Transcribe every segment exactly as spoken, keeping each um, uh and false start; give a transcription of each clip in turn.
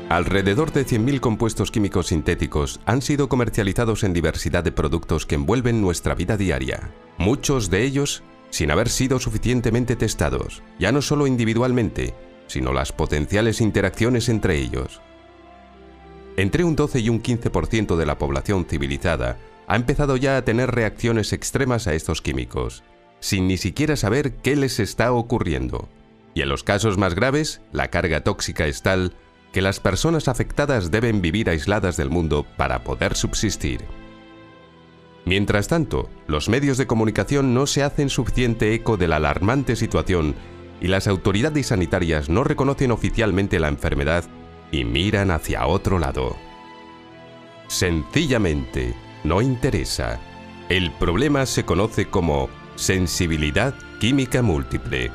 Alrededor de cien mil compuestos químicos sintéticos han sido comercializados en diversidad de productos que envuelven nuestra vida diaria. Muchos de ellos sin haber sido suficientemente testados, ya no solo individualmente, sino las potenciales interacciones entre ellos. Entre un doce y un quince por ciento de la población civilizada ha empezado ya a tener reacciones extremas a estos químicos, sin ni siquiera saber qué les está ocurriendo. Y en los casos más graves, la carga tóxica es tal que las personas afectadas deben vivir aisladas del mundo para poder subsistir. Mientras tanto, los medios de comunicación no se hacen suficiente eco de la alarmante situación y las autoridades sanitarias no reconocen oficialmente la enfermedad y miran hacia otro lado. Sencillamente, no interesa. El problema se conoce como sensibilidad química múltiple.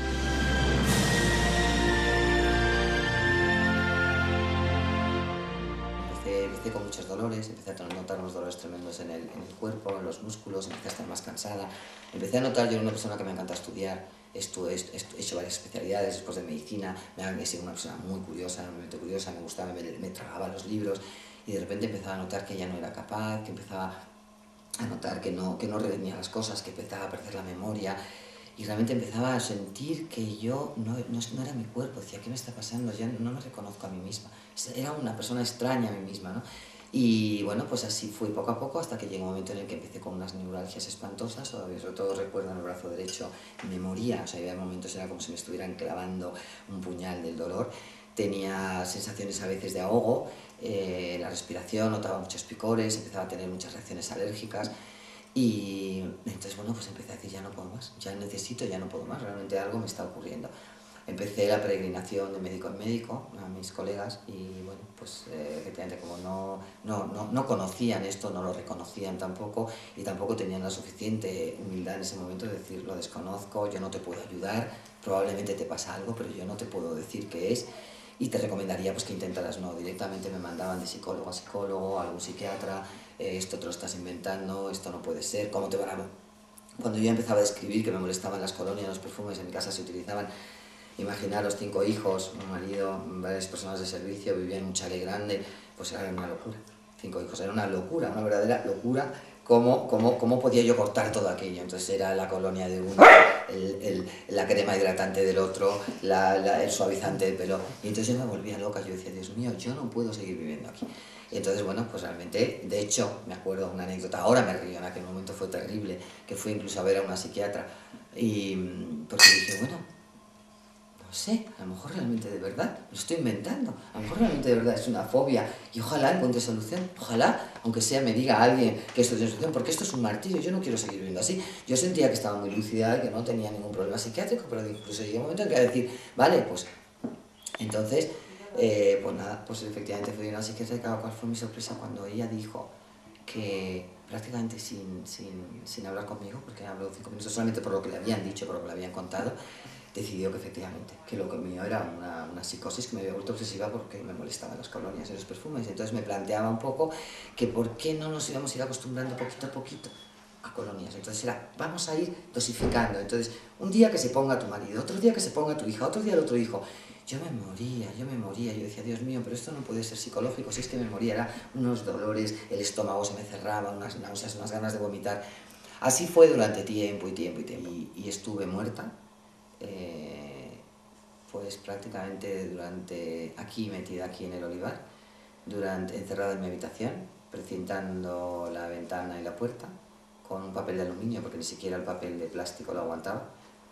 Empecé con muchos dolores, empecé a notar unos dolores tremendos en el, en el cuerpo, en los músculos, empecé a estar más cansada. Empecé a notar, yo era una persona que me encanta estudiar, estu, est, est, he hecho varias especialidades después de medicina, me he sido una persona muy curiosa, realmente curiosa, me gustaba, me, me tragaba los libros y de repente empezaba a notar que ya no era capaz, que empezaba a notar que no, que no retenía las cosas, que empezaba a perder la memoria y realmente empezaba a sentir que yo no, no, no era mi cuerpo, decía, ¿qué me está pasando? Ya no me reconozco a mí misma, era una persona extraña a mí misma, ¿no? Y bueno, pues así fui poco a poco hasta que llegó un momento en el que empecé con unas neuralgias espantosas, todavía sobre todo recuerdo en el brazo derecho, me moría, o sea, había momentos, era como si me estuvieran clavando un puñal del dolor, tenía sensaciones a veces de ahogo, eh, la respiración, notaba muchos picores, empezaba a tener muchas reacciones alérgicas y entonces bueno, pues empecé a decir, ya no puedo más, ya necesito, ya no puedo más, realmente algo me está ocurriendo. Empecé la peregrinación de médico en médico a mis colegas y bueno, pues eh, efectivamente como no, no, no, no conocían esto, no lo reconocían tampoco y tampoco tenían la suficiente humildad en ese momento de decir, lo desconozco, yo no te puedo ayudar, probablemente te pasa algo, pero yo no te puedo decir qué es y te recomendaría pues que intentaras, no, directamente me mandaban de psicólogo a psicólogo, a algún psiquiatra, eh, esto te lo estás inventando, esto no puede ser, ¿cómo te van a...? Cuando yo empezaba a describir que me molestaban las colonias, los perfumes, en mi casa se utilizaban, imaginaros, cinco hijos, un marido, varias personas de servicio, vivían en un chalet grande, pues era una locura. Cinco hijos, era una locura, una verdadera locura. ¿Cómo, cómo, cómo podía yo cortar todo aquello? Entonces era la colonia de uno, el, el, la crema hidratante del otro, la, la, el suavizante del pelo. Y entonces yo me volvía loca, yo decía, Dios mío, yo no puedo seguir viviendo aquí. Y entonces, bueno, pues realmente, de hecho, me acuerdo una anécdota, ahora me río, en aquel momento fue terrible, que fui incluso a ver a una psiquiatra, y porque dije, bueno, no sé, a lo mejor realmente de verdad, lo estoy inventando, a lo mejor realmente de verdad es una fobia y ojalá encuentre solución, ojalá, aunque sea me diga alguien que esto tiene solución, porque esto es un martirio, yo no quiero seguir viviendo así. Yo sentía que estaba muy lúcida y que no tenía ningún problema psiquiátrico, pero incluso llegó un momento en que decir, vale, pues, entonces, eh, pues nada, pues efectivamente fui a una psiquiatra y claro, ¿cuál fue mi sorpresa cuando ella dijo que prácticamente sin, sin, sin hablar conmigo, porque habló cinco minutos solamente por lo que le habían dicho, por lo que le habían contado, decidió que efectivamente, que lo que mío era una, una psicosis que me había vuelto obsesiva porque me molestaban las colonias y los perfumes. Entonces me planteaba un poco que por qué no nos íbamos a ir acostumbrando poquito a poquito a colonias. Entonces era, vamos a ir dosificando. Entonces, un día que se ponga tu marido, otro día que se ponga tu hija, otro día el otro hijo. Yo me moría, yo me moría, yo decía, Dios mío, pero esto no puede ser psicológico, si es que me moría, era unos dolores, el estómago se me cerraba, unas náuseas, unas ganas de vomitar. Así fue durante tiempo y tiempo y tiempo. Y, y estuve muerta. Eh, pues prácticamente durante, aquí metida aquí en el olivar, durante, encerrada en mi habitación, precintando la ventana y la puerta, con un papel de aluminio, porque ni siquiera el papel de plástico lo aguantaba.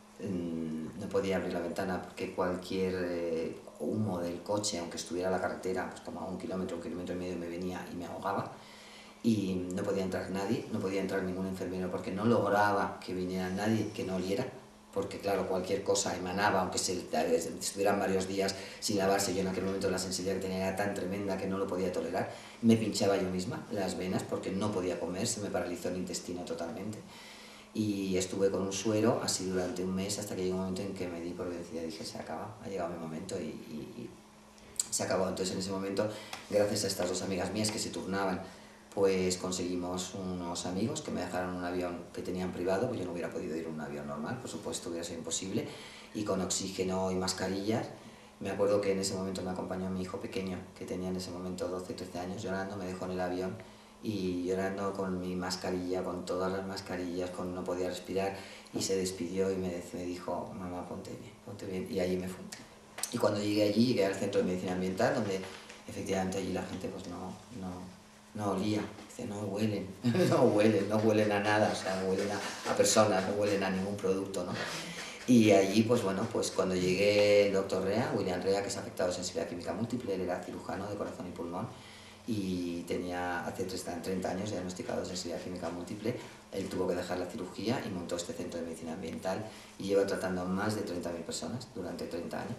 No podía abrir la ventana porque cualquier eh, humo del coche, aunque estuviera a la carretera, pues tomaba un kilómetro, un kilómetro y medio y me venía y me ahogaba. Y no podía entrar nadie, no podía entrar ningún enfermero porque no lograba que viniera nadie que no oliera, porque claro, cualquier cosa emanaba, aunque se, estuvieran varios días sin lavarse. Yo en aquel momento la sensibilidad que tenía era tan tremenda que no lo podía tolerar. Me pinchaba yo misma las venas porque no podía comer, se me paralizó el intestino totalmente. Y estuve con un suero así durante un mes hasta que llegó un momento en que me di por vencida y dije, se acaba, ha llegado mi momento y, y, y se acabó. Entonces en ese momento, gracias a estas dos amigas mías que se turnaban, pues conseguimos unos amigos que me dejaron un avión que tenían privado, pues yo no hubiera podido ir en un avión normal, por supuesto hubiera sido imposible, y con oxígeno y mascarillas Me acuerdo que en ese momento me acompañó mi hijo pequeño, que tenía en ese momento doce, trece años, llorando, me dejó en el avión y llorando con mi mascarilla, con todas las mascarillas, con no podía respirar, y se despidió y me, me dijo, mamá, ponte bien, ponte bien, y allí me fui. Y cuando llegué allí, llegué al Centro de Medicina Ambiental, donde efectivamente allí la gente pues no, no, no olía, dice, no huelen, no huelen, no huelen a nada, o sea, no huelen a, a personas, no huelen a ningún producto, ¿no? Y allí, pues bueno, pues cuando llegué el doctor Rea, William Rea, que es afectado de sensibilidad química múltiple, él era cirujano de corazón y pulmón, y tenía hace treinta años diagnosticado de sensibilidad química múltiple. Él tuvo que dejar la cirugía y montó este centro de medicina ambiental y lleva tratando a más de treinta mil personas durante treinta años.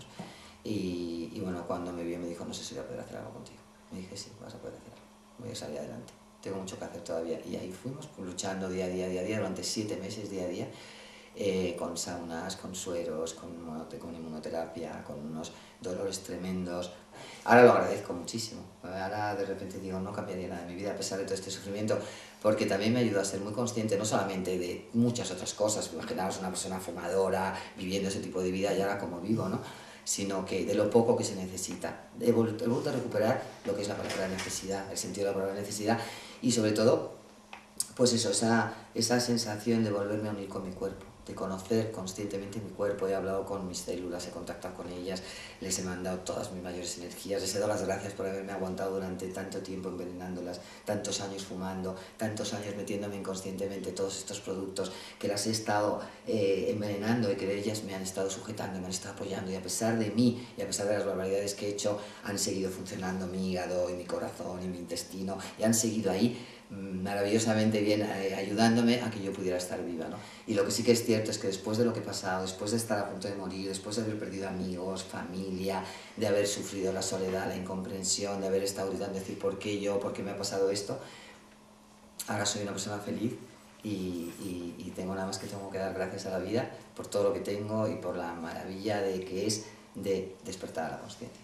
Y, y bueno, cuando me vio me dijo, no sé si voy a poder hacer algo contigo. Me dije, sí, vas a poder hacer algo, voy a salir adelante, tengo mucho que hacer todavía. Y ahí fuimos, luchando día a día, día a día, durante siete meses, día a día, eh, con saunas, con sueros, con, con inmunoterapia, con unos dolores tremendos. Ahora lo agradezco muchísimo, ahora de repente digo, no cambiaría nada de mi vida a pesar de todo este sufrimiento, porque también me ayudó a ser muy consciente no solamente de muchas otras cosas, imaginaos una persona fumadora, viviendo ese tipo de vida y ahora como vivo, ¿no? Sino que de lo poco que se necesita. He vuelto, he vuelto a recuperar lo que es la palabra necesidad, el sentido de la palabra necesidad, y sobre todo, pues eso, esa, esa sensación de volverme a unir con mi cuerpo, de conocer conscientemente mi cuerpo. He hablado con mis células, he contactado con ellas, les he mandado todas mis mayores energías, les he dado las gracias por haberme aguantado durante tanto tiempo envenenándolas, tantos años fumando, tantos años metiéndome inconscientemente todos estos productos, que las he estado eh, envenenando y que ellas me han estado sujetando, me han estado apoyando, y a pesar de mí y a pesar de las barbaridades que he hecho, han seguido funcionando mi hígado y mi corazón y mi intestino, y han seguido ahí maravillosamente bien, eh, ayudándome a que yo pudiera estar viva, ¿no? Y lo que sí que es cierto es que después de lo que he pasado, después de estar a punto de morir, después de haber perdido amigos, familia, de haber sufrido la soledad, la incomprensión, de haber estado gritando, decir ¿por qué yo? ¿Por qué me ha pasado esto? Ahora soy una persona feliz y, y, y tengo nada más que tengo que dar gracias a la vida por todo lo que tengo y por la maravilla de que es de despertar a la consciencia.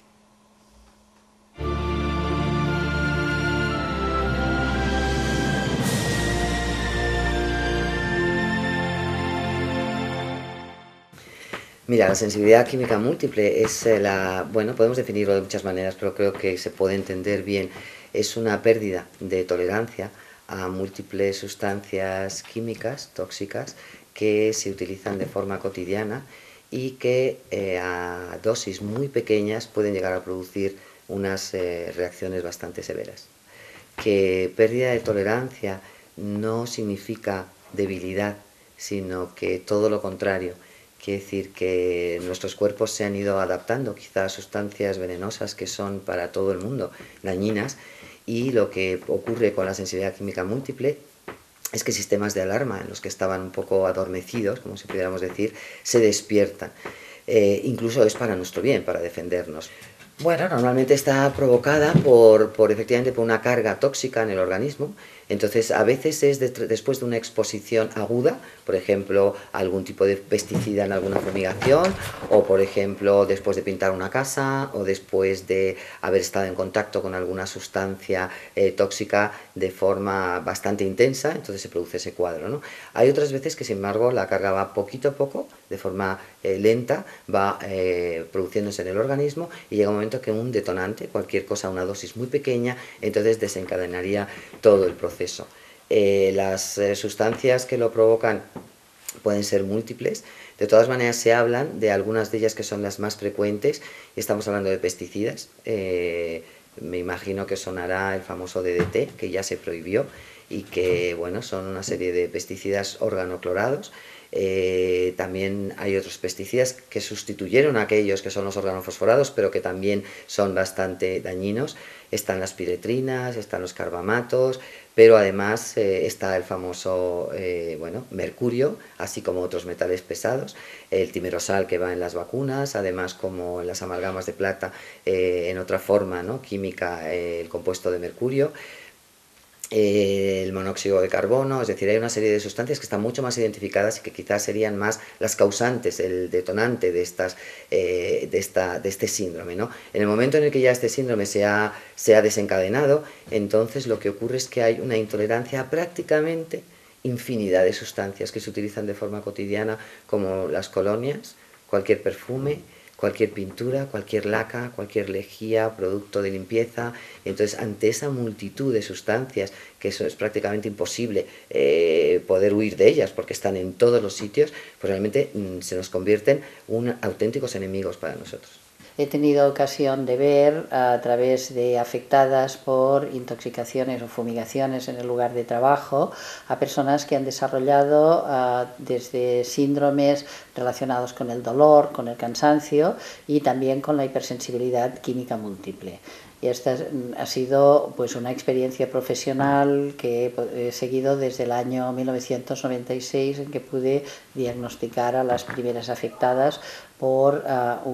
Mira, la sensibilidad química múltiple es la, bueno, podemos definirlo de muchas maneras, pero creo que se puede entender bien. Es una pérdida de tolerancia a múltiples sustancias químicas tóxicas que se utilizan de forma cotidiana y que eh, a dosis muy pequeñas pueden llegar a producir unas eh, reacciones bastante severas. Que pérdida de tolerancia no significa debilidad, sino que todo lo contrario. Quiere decir que nuestros cuerpos se han ido adaptando quizás a sustancias venenosas que son para todo el mundo dañinas, y lo que ocurre con la sensibilidad química múltiple es que sistemas de alarma en los que estaban un poco adormecidos, como si pudiéramos decir, se despiertan. Eh, incluso es para nuestro bien, para defendernos. Bueno, normalmente está provocada por, por, efectivamente, por una carga tóxica en el organismo. Entonces, a veces es de, después de una exposición aguda, por ejemplo, algún tipo de pesticida en alguna fumigación, o por ejemplo, después de pintar una casa, o después de haber estado en contacto con alguna sustancia eh, tóxica de forma bastante intensa, entonces se produce ese cuadro, ¿no? Hay otras veces que, sin embargo, la carga va poquito a poco, de forma eh, lenta, va eh, produciéndose en el organismo, y llega un momento que un detonante, cualquier cosa a una dosis muy pequeña, entonces desencadenaría todo el proceso. Eh, las eh, sustancias que lo provocan pueden ser múltiples. De todas maneras, se hablan de algunas de ellas que son las más frecuentes. Estamos hablando de pesticidas. Eh, me imagino que sonará el famoso D D T, que ya se prohibió, y que, bueno, son una serie de pesticidas organoclorados. Eh, también hay otros pesticidas que sustituyeron a aquellos que son los organofosforados, pero que también son bastante dañinos. Están las piretrinas, están los carbamatos, pero además eh, está el famoso eh, bueno, mercurio, así como otros metales pesados, el timerosal que va en las vacunas, además como en las amalgamas de plata, eh, en otra forma, ¿no?, química, eh, el compuesto de mercurio, eh, el monóxido de carbono. Es decir, hay una serie de sustancias que están mucho más identificadas y que quizás serían más las causantes, el detonante de, estas, eh, de, esta, de este síndrome, ¿no? En el momento en el que ya este síndrome se ha, se ha desencadenado, entonces lo que ocurre es que hay una intolerancia a prácticamente infinidad de sustancias que se utilizan de forma cotidiana, como las colonias, cualquier perfume, cualquier pintura, cualquier laca, cualquier lejía, producto de limpieza. Entonces, ante esa multitud de sustancias, que eso es prácticamente imposible eh, poder huir de ellas porque están en todos los sitios, pues realmente mmm, se nos convierten en auténticos enemigos para nosotros. He tenido ocasión de ver a través de afectadas por intoxicaciones o fumigaciones en el lugar de trabajo a personas que han desarrollado uh, desde síndromes relacionados con el dolor, con el cansancio y también con la hipersensibilidad química múltiple. Y esta ha sido pues una experiencia profesional que he seguido desde el año mil novecientos noventa y seis, en que pude diagnosticar a las primeras afectadas por uh,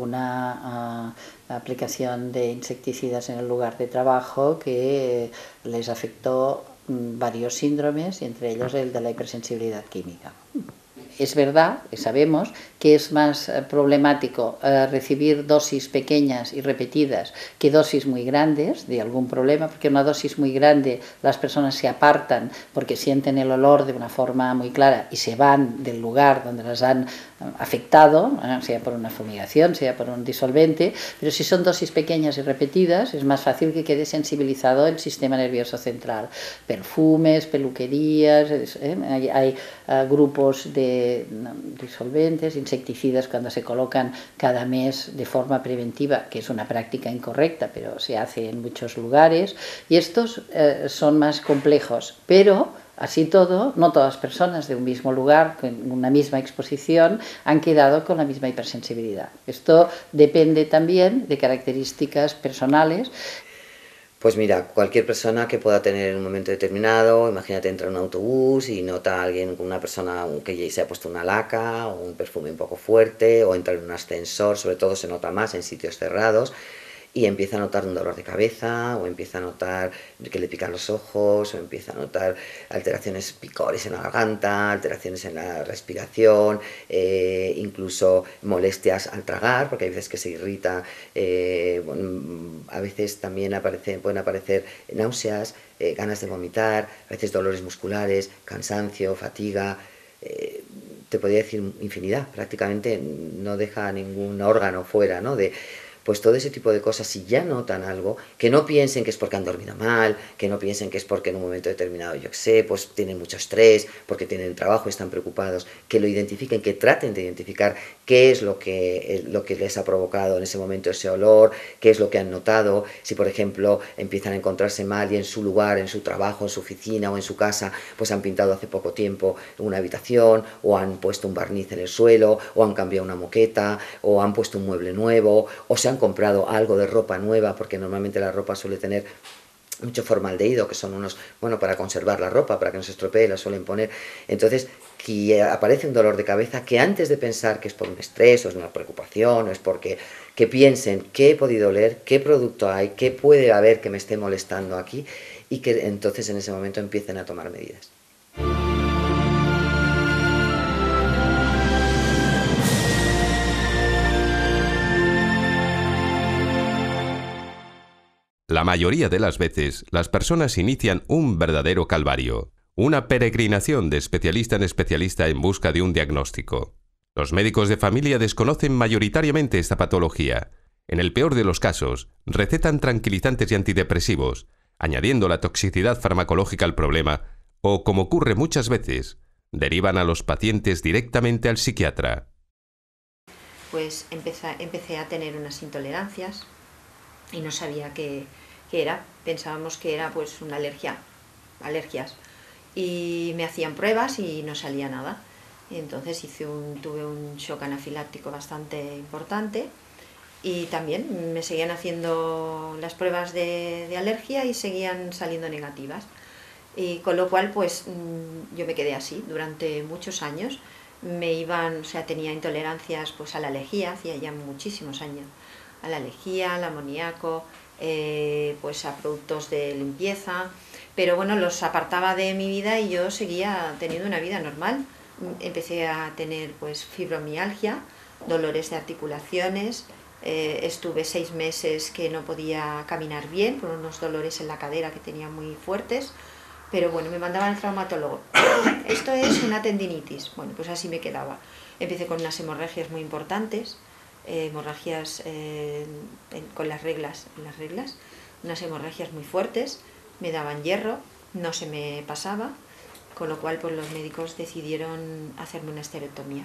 una uh, aplicación de insecticidas en el lugar de trabajo que les afectó um, varios síndromes, y entre ellos el de la hipersensibilidad química. Es verdad, sabemos que es más problemático eh, recibir dosis pequeñas y repetidas que dosis muy grandes de algún problema, porque una dosis muy grande las personas se apartan porque sienten el olor de una forma muy clara y se van del lugar donde las han afectado, eh, sea por una fumigación, sea por un disolvente, pero si son dosis pequeñas y repetidas es más fácil que quede sensibilizado el sistema nervioso central. Perfumes, peluquerías, eh, hay, hay uh, grupos de disolventes, insecticidas cuando se colocan cada mes de forma preventiva, que es una práctica incorrecta, pero se hace en muchos lugares, y estos eh, son más complejos, pero así todo, no todas las personas de un mismo lugar, con una misma exposición, han quedado con la misma hipersensibilidad. Esto depende también de características personales. Pues mira, cualquier persona que pueda tener en un momento determinado, imagínate entra en un autobús y nota a alguien, una persona que se ha puesto una laca o un perfume un poco fuerte, o entra en un ascensor, sobre todo se nota más en sitios cerrados, y empieza a notar un dolor de cabeza, o empieza a notar que le pican los ojos, o empieza a notar alteraciones, picores en la garganta, alteraciones en la respiración, eh, incluso molestias al tragar, porque hay veces que se irrita, eh, bueno, a veces también aparece, pueden aparecer náuseas, eh, ganas de vomitar, a veces dolores musculares, cansancio, fatiga. Eh, te podría decir infinidad, prácticamente no deja ningún órgano fuera, ¿no? De, pues todo ese tipo de cosas, si ya notan algo, que no piensen que es porque han dormido mal, que no piensen que es porque en un momento determinado, yo qué sé, pues tienen mucho estrés, porque tienen trabajo, están preocupados, que lo identifiquen, que traten de identificar qué es lo que, lo que les ha provocado en ese momento ese olor, qué es lo que han notado. Si por ejemplo empiezan a encontrarse mal y en su lugar, en su trabajo, en su oficina o en su casa, pues han pintado hace poco tiempo una habitación, o han puesto un barniz en el suelo, o han cambiado una moqueta, o han puesto un mueble nuevo, o se han comprado algo de ropa nueva, porque normalmente la ropa suele tener mucho formaldehído, que son unos, bueno, para conservar la ropa, para que no se estropee, la suelen poner. Entonces, que aparece un dolor de cabeza, que antes de pensar que es por un estrés, o es una preocupación, o es porque, que piensen qué he podido oler, qué producto hay, qué puede haber que me esté molestando aquí, y que entonces en ese momento empiecen a tomar medidas. La mayoría de las veces, las personas inician un verdadero calvario, una peregrinación de especialista en especialista en busca de un diagnóstico. Los médicos de familia desconocen mayoritariamente esta patología. En el peor de los casos, recetan tranquilizantes y antidepresivos, añadiendo la toxicidad farmacológica al problema, o, como ocurre muchas veces, derivan a los pacientes directamente al psiquiatra. Pues empecé, empecé a tener unas intolerancias y no sabía qué, qué era. Pensábamos que era pues una alergia, alergias, y me hacían pruebas y no salía nada. Y entonces hice un, tuve un shock anafiláctico bastante importante, y también me seguían haciendo las pruebas de, de alergia y seguían saliendo negativas, y con lo cual pues yo me quedé así durante muchos años. Me iban, o sea, tenía intolerancias pues a la lejía, hacía ya muchísimos años, a la lejía, al amoníaco, eh, pues a productos de limpieza, pero bueno, los apartaba de mi vida y yo seguía teniendo una vida normal. Empecé a tener pues fibromialgia, dolores de articulaciones, eh, estuve seis meses que no podía caminar bien, con unos dolores en la cadera que tenía muy fuertes, pero bueno, me mandaban al traumatólogo. Esto es una tendinitis. Bueno, pues así me quedaba. Empecé con unas hemorragias muy importantes. eh, hemorragias eh, en, con las reglas, en las reglas, unas hemorragias muy fuertes, me daban hierro, no se me pasaba, con lo cual pues, los médicos decidieron hacerme una esterectomía.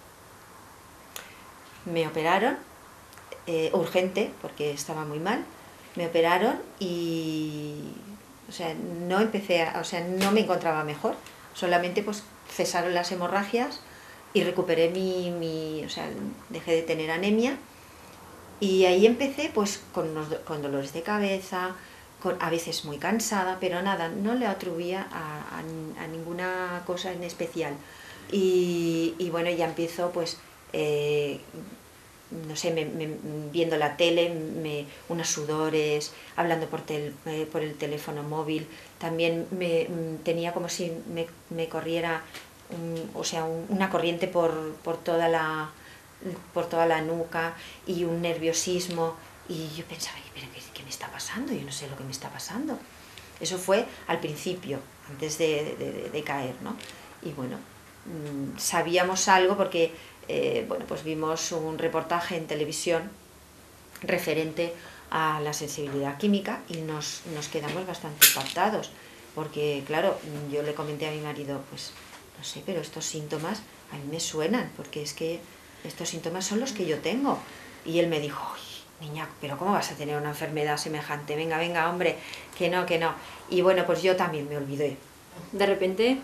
Me operaron, eh, urgente, porque estaba muy mal, me operaron y o sea, no empecé a, o sea, no me encontraba mejor, solamente pues cesaron las hemorragias y recuperé mi, mi o sea, dejé de tener anemia y ahí empecé pues con, unos, con dolores de cabeza, con, a veces muy cansada, pero nada, no le atribuía a, a, a ninguna cosa en especial. Y, y bueno, ya empiezo pues, eh, no sé, me, me, viendo la tele, me, unos sudores, hablando por, tel, eh, por el teléfono móvil, también me, tenía como si me, me corriera um, o sea, un, una corriente por, por, toda la, por toda la nuca y un nerviosismo, y yo pensaba, ¿pero qué, qué me está pasando? Yo no sé lo que me está pasando. Eso fue al principio, antes de, de, de, de caer, ¿no? Y bueno, mmm, sabíamos algo porque Eh, bueno, pues vimos un reportaje en televisión referente a la sensibilidad química y nos, nos quedamos bastante impactados, porque claro, yo le comenté a mi marido, pues no sé, pero estos síntomas a mí me suenan, porque es que estos síntomas son los que yo tengo. Y él me dijo, niña, pero ¿cómo vas a tener una enfermedad semejante? Venga, venga, hombre, que no, que no. Y bueno, pues yo también me olvidé. De repente,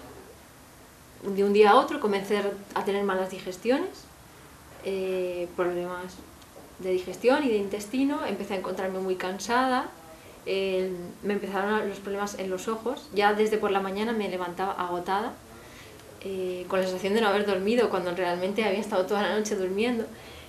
de un día a otro comencé a tener malas digestiones, eh, problemas de digestión y de intestino, empecé a encontrarme muy cansada, eh, me empezaron los problemas en los ojos, ya desde por la mañana me levantaba agotada, eh, con la sensación de no haber dormido cuando realmente había estado toda la noche durmiendo,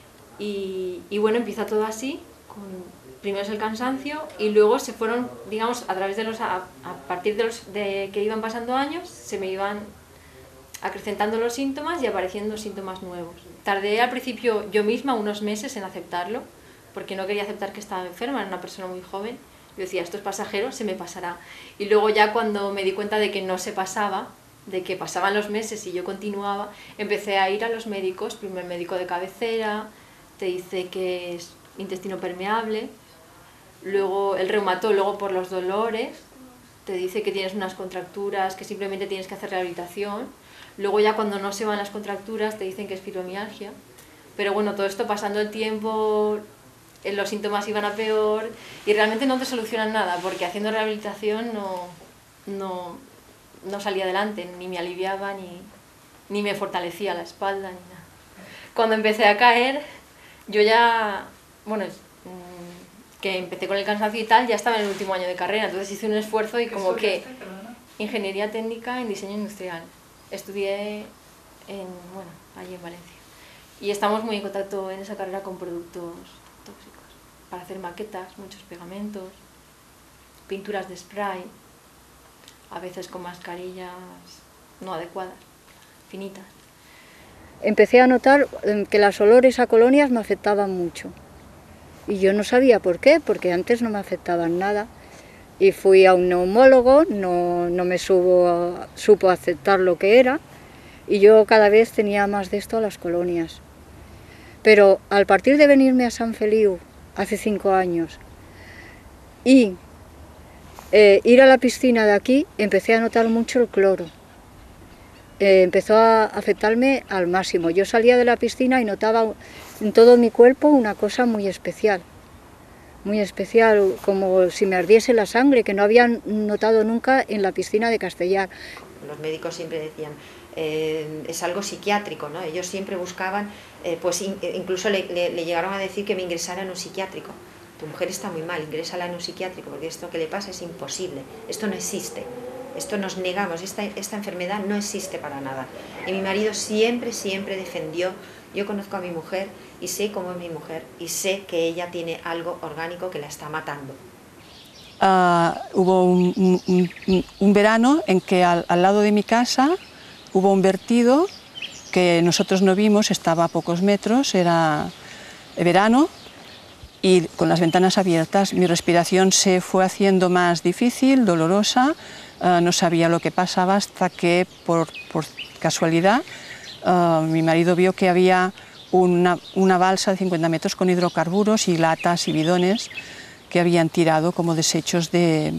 y, y bueno, empieza todo así, con, primero es el cansancio y luego se fueron, digamos, a través de los, a, a partir de los de que iban pasando años, se me iban acrecentando los síntomas y apareciendo síntomas nuevos. Tardé al principio yo misma unos meses en aceptarlo, porque no quería aceptar que estaba enferma, era una persona muy joven. Yo decía, esto es pasajero, se me pasará. Y luego ya cuando me di cuenta de que no se pasaba, de que pasaban los meses y yo continuaba, empecé a ir a los médicos, primero el médico de cabecera, te dice que es intestino permeable, luego el reumatólogo por los dolores, te dice que tienes unas contracturas, que simplemente tienes que hacer rehabilitación. Luego ya cuando no se van las contracturas te dicen que es fibromialgia. Pero bueno, todo esto pasando el tiempo, los síntomas iban a peor y realmente no te solucionan nada, porque haciendo rehabilitación no, no, no salía adelante, ni me aliviaba, ni, ni me fortalecía la espalda, ni nada. Cuando empecé a caer, yo ya, bueno, que empecé con el cansancio y tal, ya estaba en el último año de carrera, entonces hice un esfuerzo y como que ingeniería técnica en diseño industrial. Estudié en, bueno, allí en Valencia. Y estamos muy en contacto en esa carrera con productos tóxicos. Para hacer maquetas, muchos pegamentos, pinturas de spray, a veces con mascarillas no adecuadas, finitas. Empecé a notar que los olores a colonias me afectaban mucho. Y yo no sabía por qué, porque antes no me afectaban nada. Y fui a un neumólogo, no, no me subo, supo aceptar lo que era, y yo cada vez tenía más de esto a las colonias. Pero al partir de venirme a San Feliu, hace cinco años, y eh, ir a la piscina de aquí, empecé a notar mucho el cloro. Eh, empezó a afectarme al máximo. Yo salía de la piscina y notaba en todo mi cuerpo una cosa muy especial. Muy especial, como si me ardiese la sangre, que no habían notado nunca en la piscina de Castellar. Los médicos siempre decían, eh, es algo psiquiátrico, ¿no? Ellos siempre buscaban, eh, pues in, incluso le, le, le llegaron a decir que me ingresara en un psiquiátrico. Tu mujer está muy mal, ingrésala en un psiquiátrico, porque esto que le pasa es imposible, esto no existe, esto nos negamos, esta, esta enfermedad no existe para nada. Y mi marido siempre, siempre defendió. Yo conozco a mi mujer y sé cómo es mi mujer y sé que ella tiene algo orgánico que la está matando. Uh, hubo un, un, un, un verano en que al, al lado de mi casa hubo un vertido que nosotros no vimos, estaba a pocos metros, era verano y con las ventanas abiertas. Mi respiración se fue haciendo más difícil, dolorosa, uh, no sabía lo que pasaba hasta que por, por casualidad Uh, mi marido vio que había una, una balsa de cincuenta metros con hidrocarburos y latas y bidones que habían tirado como desechos de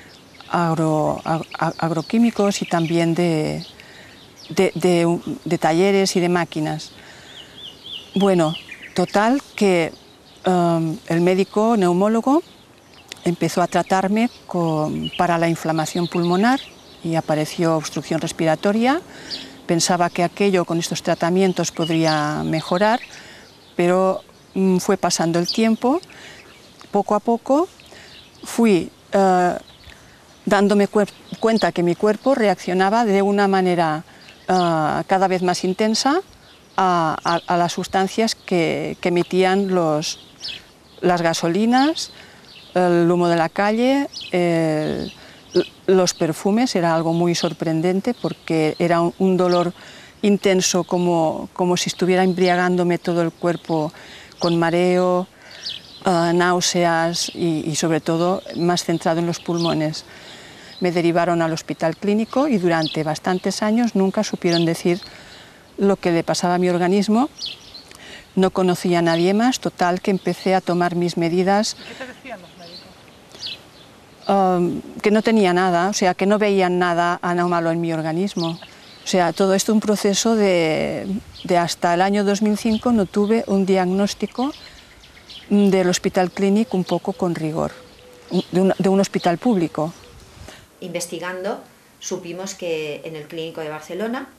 agro, ag, agroquímicos y también de, de, de, de talleres y de máquinas. Bueno, total que um, el médico neumólogo empezó a tratarme con, para la inflamación pulmonar y apareció obstrucción respiratoria. Pensaba que aquello con estos tratamientos podría mejorar, pero mm, fue pasando el tiempo. Poco a poco fui uh, dándome cuenta que mi cuerpo reaccionaba de una manera uh, cada vez más intensa a, a, a las sustancias que, que emitían los, las gasolinas, el humo de la calle, el, los perfumes. Era algo muy sorprendente porque era un, un dolor intenso, como, como si estuviera embriagándome todo el cuerpo, con mareo, uh, náuseas y, y sobre todo más centrado en los pulmones. Me derivaron al hospital clínico y durante bastantes años nunca supieron decir lo que le pasaba a mi organismo. No conocía a nadie más, total que empecé a tomar mis medidas. ¿Qué te decían los médicos? Um, que no tenía nada, o sea, que no veían nada anómalo en mi organismo. O sea, todo esto un proceso de, de hasta el año dos mil cinco no tuve un diagnóstico del hospital clínico un poco con rigor, de un, de un hospital público. Investigando, supimos que en el Clínico de Barcelona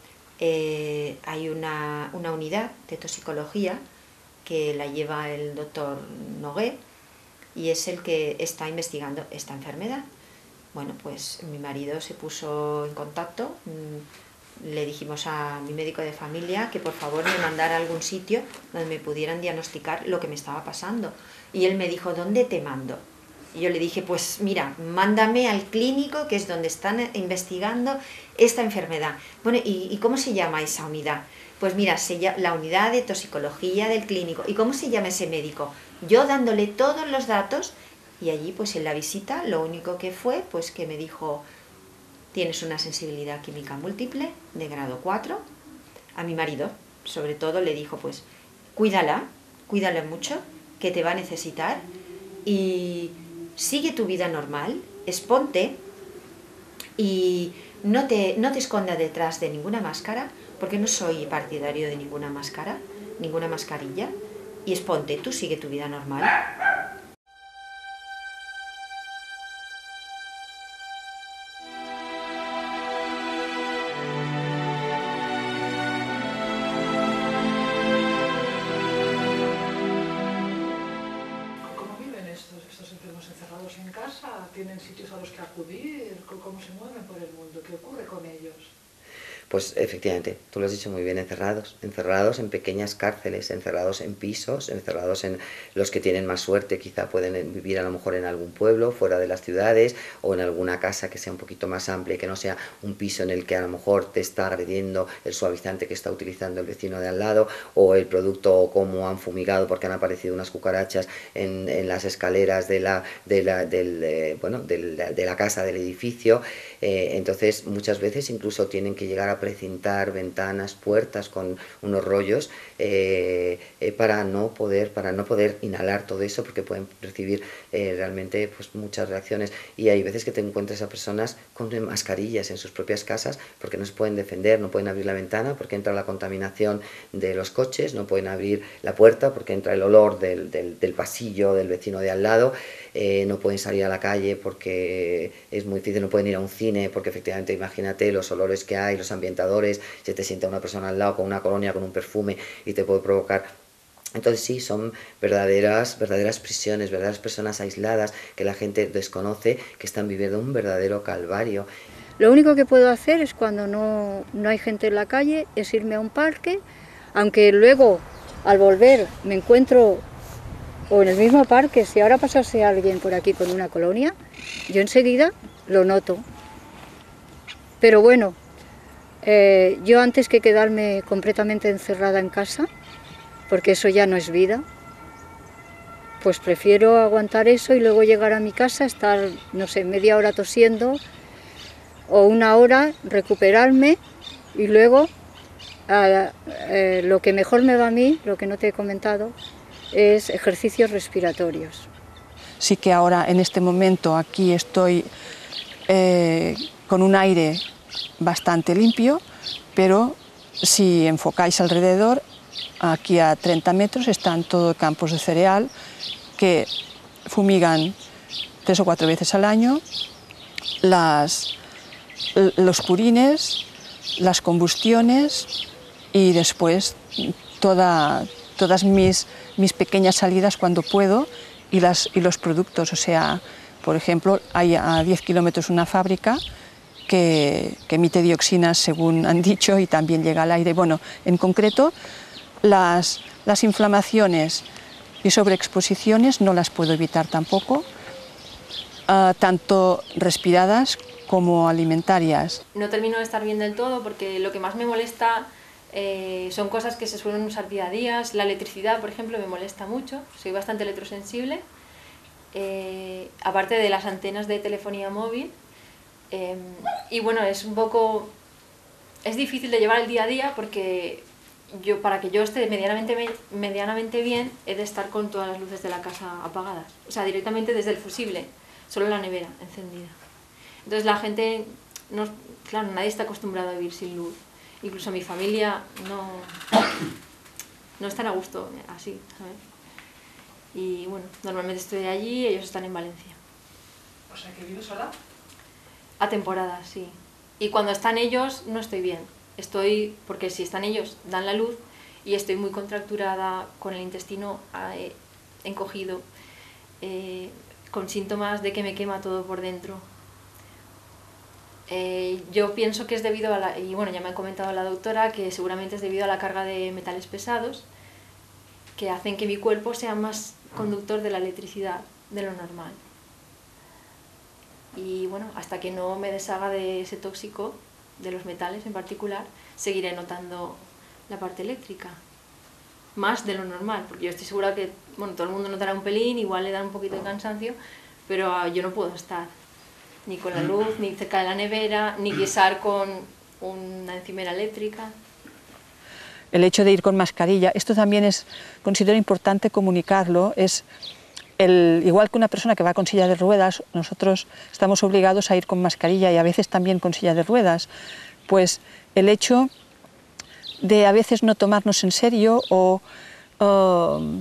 eh, hay una, una unidad de toxicología que la lleva el doctor Nogué y es el que está investigando esta enfermedad. Bueno, pues mi marido se puso en contacto, le dijimos a mi médico de familia que por favor me mandara a algún sitio donde me pudieran diagnosticar lo que me estaba pasando. Y él me dijo, ¿dónde te mando? Y yo le dije, pues mira, mándame al clínico, que es donde están investigando esta enfermedad. Bueno, ¿y, y cómo se llama esa unidad? Pues mira, se llama la unidad de toxicología del clínico. ¿Y cómo se llama ese médico? Yo dándole todos los datos y allí pues en la visita lo único que fue pues que me dijo, tienes una sensibilidad química múltiple de grado cuatro. A mi marido, sobre todo, le dijo pues cuídala, cuídala mucho, que te va a necesitar y sigue tu vida normal, exponte y no te, no te escondas detrás de ninguna máscara, porque no soy partidario de ninguna máscara, ninguna mascarilla, y exponte, tú sigue tu vida normal. Encerrados en casa, ¿tienen sitios a los que acudir? ¿Cómo se mueven por el mundo? ¿Qué ocurre con ellos? Pues efectivamente, tú lo has dicho muy bien, encerrados, encerrados en pequeñas cárceles, encerrados en pisos, encerrados en los que tienen más suerte, quizá pueden vivir a lo mejor en algún pueblo, fuera de las ciudades, o en alguna casa que sea un poquito más amplia, que no sea un piso en el que a lo mejor te está agrediendo el suavizante que está utilizando el vecino de al lado, o el producto, o cómo han fumigado porque han aparecido unas cucarachas en, en las escaleras de la, de la, del, eh, bueno, del, de la casa, del edificio. Eh, entonces muchas veces incluso tienen que llegar a precintar ventanas, puertas con unos rollos eh, eh, para no poder para no poder inhalar todo eso, porque pueden recibir eh, realmente pues muchas reacciones, y hay veces que te encuentras a personas con mascarillas en sus propias casas porque no se pueden defender, no pueden abrir la ventana porque entra la contaminación de los coches, no pueden abrir la puerta porque entra el olor del, del, del pasillo del vecino de al lado, eh, no pueden salir a la calle porque es muy difícil, no pueden ir a un cine porque efectivamente imagínate los olores que hay, los ambientadores, se te sienta una persona al lado con una colonia, con un perfume y te puede provocar. Entonces sí, son verdaderas, verdaderas prisiones, verdaderas personas aisladas que la gente desconoce, que están viviendo un verdadero calvario. Lo único que puedo hacer es cuando no, no hay gente en la calle, es irme a un parque, aunque luego al volver me encuentro o en el mismo parque, si ahora pasase alguien por aquí con una colonia, yo enseguida lo noto. Pero bueno, eh, yo antes que quedarme completamente encerrada en casa, porque eso ya no es vida, pues prefiero aguantar eso y luego llegar a mi casa, estar, no sé, media hora tosiendo o una hora, recuperarme y luego a, eh, lo que mejor me va a mí, lo que no te he comentado, es ejercicios respiratorios. Sí que ahora en este momento aquí estoy eh, con un aire bastante limpio, pero si enfocáis alrededor, aquí a treinta metros están todos campos de cereal que fumigan tres o cuatro veces al año, las, los purines, las combustiones y después toda, todas mis, mis pequeñas salidas cuando puedo y, las, y los productos. O sea, por ejemplo, hay a diez kilómetros una fábrica que, que emite dioxinas, según han dicho, y también llega al aire. Bueno, en concreto, las, las inflamaciones y sobreexposiciones no las puedo evitar tampoco, uh, tanto respiradas como alimentarias. No termino de estar bien del todo porque lo que más me molesta eh, son cosas que se suelen usar día a día. La electricidad, por ejemplo, me molesta mucho, soy bastante electrosensible, eh, aparte de las antenas de telefonía móvil. Eh, y bueno, es un poco... es difícil de llevar el día a día porque yo, para que yo esté medianamente, medianamente bien, he de estar con todas las luces de la casa apagadas. O sea, directamente desde el fusible, solo la nevera encendida. Entonces la gente, no, claro, nadie está acostumbrado a vivir sin luz. Incluso mi familia no, no están a gusto así, ¿sabes? Y bueno, normalmente estoy allí, ellos están en Valencia. O sea, ¿que vives sola? A temporadas, sí. Y cuando están ellos, no estoy bien. Estoy, porque si están ellos, dan la luz y estoy muy contracturada, con el intestino eh, encogido, eh, con síntomas de que me quema todo por dentro. Eh, yo pienso que es debido a la, y bueno, ya me ha comentado la doctora, que seguramente es debido a la carga de metales pesados que hacen que mi cuerpo sea más conductor de la electricidad de lo normal. Y bueno, hasta que no me deshaga de ese tóxico, de los metales en particular, seguiré notando la parte eléctrica, más de lo normal, porque yo estoy segura que, bueno, todo el mundo notará un pelín, igual le da un poquito de cansancio, pero uh, yo no puedo estar ni con la luz, ni cerca de la nevera, ni guisar con una encimera eléctrica. El hecho de ir con mascarilla, esto también es, considero importante comunicarlo, es el, igual que una persona que va con silla de ruedas, nosotros estamos obligados a ir con mascarilla y a veces también con silla de ruedas, pues el hecho de a veces no tomarnos en serio o uh,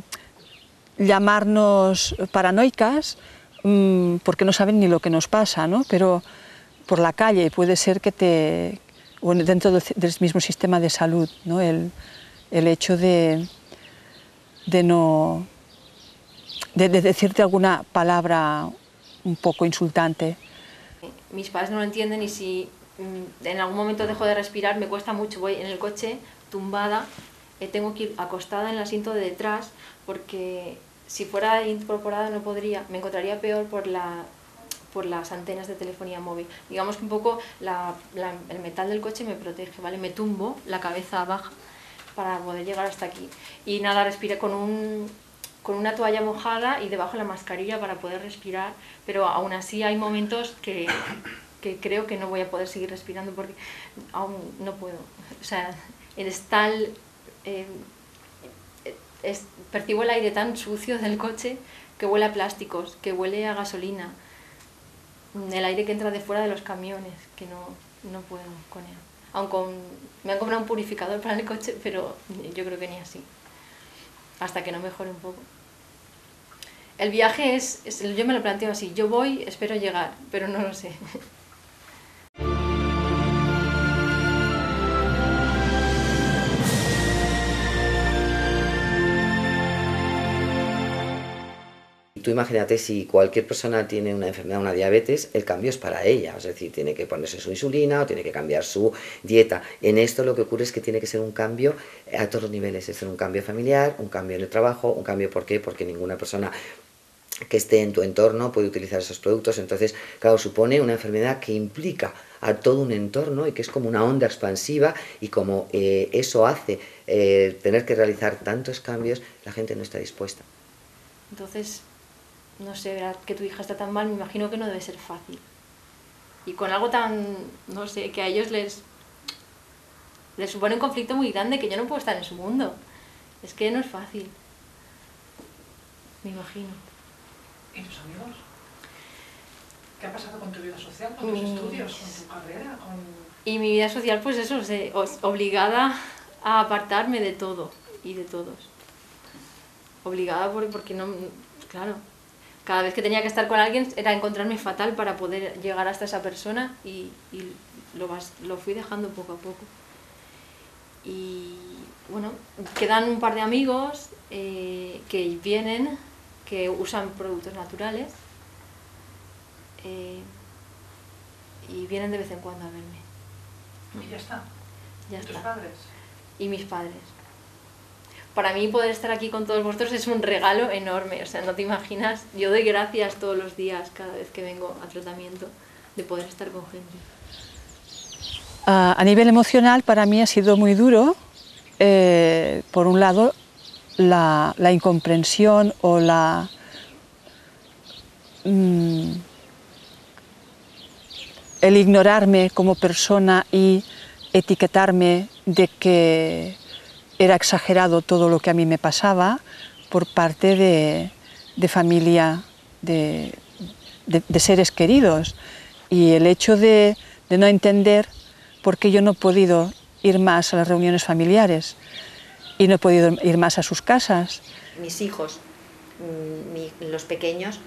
llamarnos paranoicas, porque no saben ni lo que nos pasa, ¿no? Pero por la calle puede ser que te... o dentro del mismo sistema de salud, ¿no? El, el hecho de, de no... De, de decirte alguna palabra un poco insultante. Mis padres no lo entienden y si en algún momento dejo de respirar me cuesta mucho, voy en el coche tumbada, eh, tengo que ir acostada en el asiento de detrás porque... si fuera incorporada no podría, me encontraría peor por, la, por las antenas de telefonía móvil. Digamos que un poco la, la, el metal del coche me protege, ¿vale? Me tumbo la cabeza baja para poder llegar hasta aquí. Y nada, respiré con, un, con una toalla mojada y debajo la mascarilla para poder respirar, pero aún así hay momentos que, que creo que no voy a poder seguir respirando porque aún no puedo. O sea, es tal... Eh, Es, percibo el aire tan sucio del coche que huele a plásticos, que huele a gasolina, el aire que entra de fuera de los camiones, que no, no puedo con él. Aunque me han comprado un purificador para el coche, pero yo creo que ni así, hasta que no mejore un poco. El viaje es, es yo me lo planteo así, yo voy, espero llegar, pero no lo sé. Tú imagínate si cualquier persona tiene una enfermedad, una diabetes, el cambio es para ella, es decir, tiene que ponerse su insulina o tiene que cambiar su dieta. En esto lo que ocurre es que tiene que ser un cambio a todos los niveles, es decir, un cambio familiar, un cambio en el trabajo, un cambio, ¿por qué? Porque ninguna persona que esté en tu entorno puede utilizar esos productos, entonces, claro, supone una enfermedad que implica a todo un entorno y que es como una onda expansiva y como eh, eso hace eh, tener que realizar tantos cambios, la gente no está dispuesta. Entonces, no sé, ¿verdad? Que tu hija está tan mal, me imagino que no debe ser fácil. Y con algo tan, no sé, que a ellos les, le supone un conflicto muy grande que yo no puedo estar en su mundo. Es que no es fácil. Me imagino. ¿Y tus amigos? ¿Qué ha pasado con tu vida social, con tus Mis... estudios, con tu carrera? Con... Y mi vida social, pues eso, se, os, obligada a apartarme de todo y de todos. Obligada por, porque no... Claro, cada vez que tenía que estar con alguien era encontrarme fatal para poder llegar hasta esa persona y, y lo, vas, lo fui dejando poco a poco. Y bueno, quedan un par de amigos eh, que vienen, que usan productos naturales eh, y vienen de vez en cuando a verme. ¿Y ya está? Ya ¿Y está. tus padres? Y mis padres. Para mí poder estar aquí con todos vosotros es un regalo enorme, o sea, no te imaginas, yo doy gracias todos los días cada vez que vengo a tratamiento de poder estar con gente. Uh, a nivel emocional para mí ha sido muy duro, eh, por un lado la, la incomprensión o la... Mm, el ignorarme como persona y etiquetarme de que era exagerado todo lo que a mí me pasaba por parte de, de familia, de, de, de seres queridos. Y el hecho de, de no entender por qué yo no he podido ir más a las reuniones familiares y no he podido ir más a sus casas. Mis hijos, mi, los pequeños,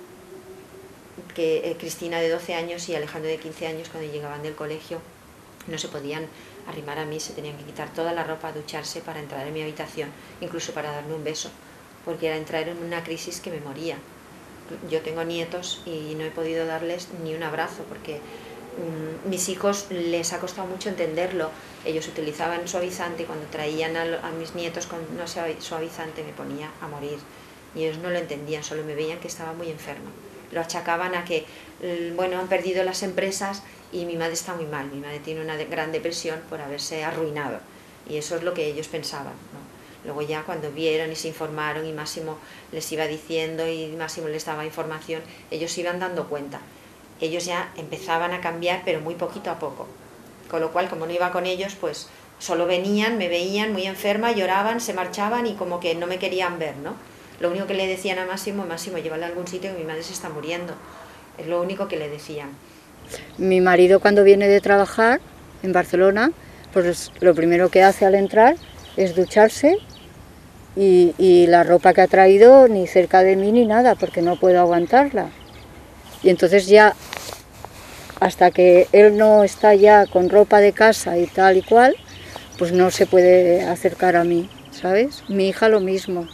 que eh, Cristina de doce años y Alejandro de quince años, cuando llegaban del colegio, no se podían arrimar a mí, se tenían que quitar toda la ropa, ducharse para entrar en mi habitación, incluso para darme un beso, porque era entrar en una crisis que me moría. Yo tengo nietos y no he podido darles ni un abrazo, porque mmm, mis hijos les ha costado mucho entenderlo. Ellos utilizaban suavizante y cuando traían a, a mis nietos con no suavizante me ponía a morir. Y ellos no lo entendían, solo me veían que estaba muy enferma. Lo achacaban a que, bueno, han perdido las empresas y mi madre está muy mal, mi madre tiene una gran depresión por haberse arruinado. Y eso es lo que ellos pensaban, ¿no? Luego ya cuando vieron y se informaron y Máximo les iba diciendo y Máximo les daba información, ellos se iban dando cuenta. Ellos ya empezaban a cambiar, pero muy poquito a poco. Con lo cual, como no iba con ellos, pues solo venían, me veían muy enferma, lloraban, se marchaban y como que no me querían ver, ¿no? Lo único que le decían a Máximo, Máximo, llévale a algún sitio que mi madre se está muriendo. Es lo único que le decían. Mi marido cuando viene de trabajar en Barcelona, pues lo primero que hace al entrar es ducharse y, y la ropa que ha traído ni cerca de mí ni nada, porque no puedo aguantarla. Y entonces ya, hasta que él no está ya con ropa de casa y tal y cual, pues no se puede acercar a mí, ¿sabes? Mi hija lo mismo.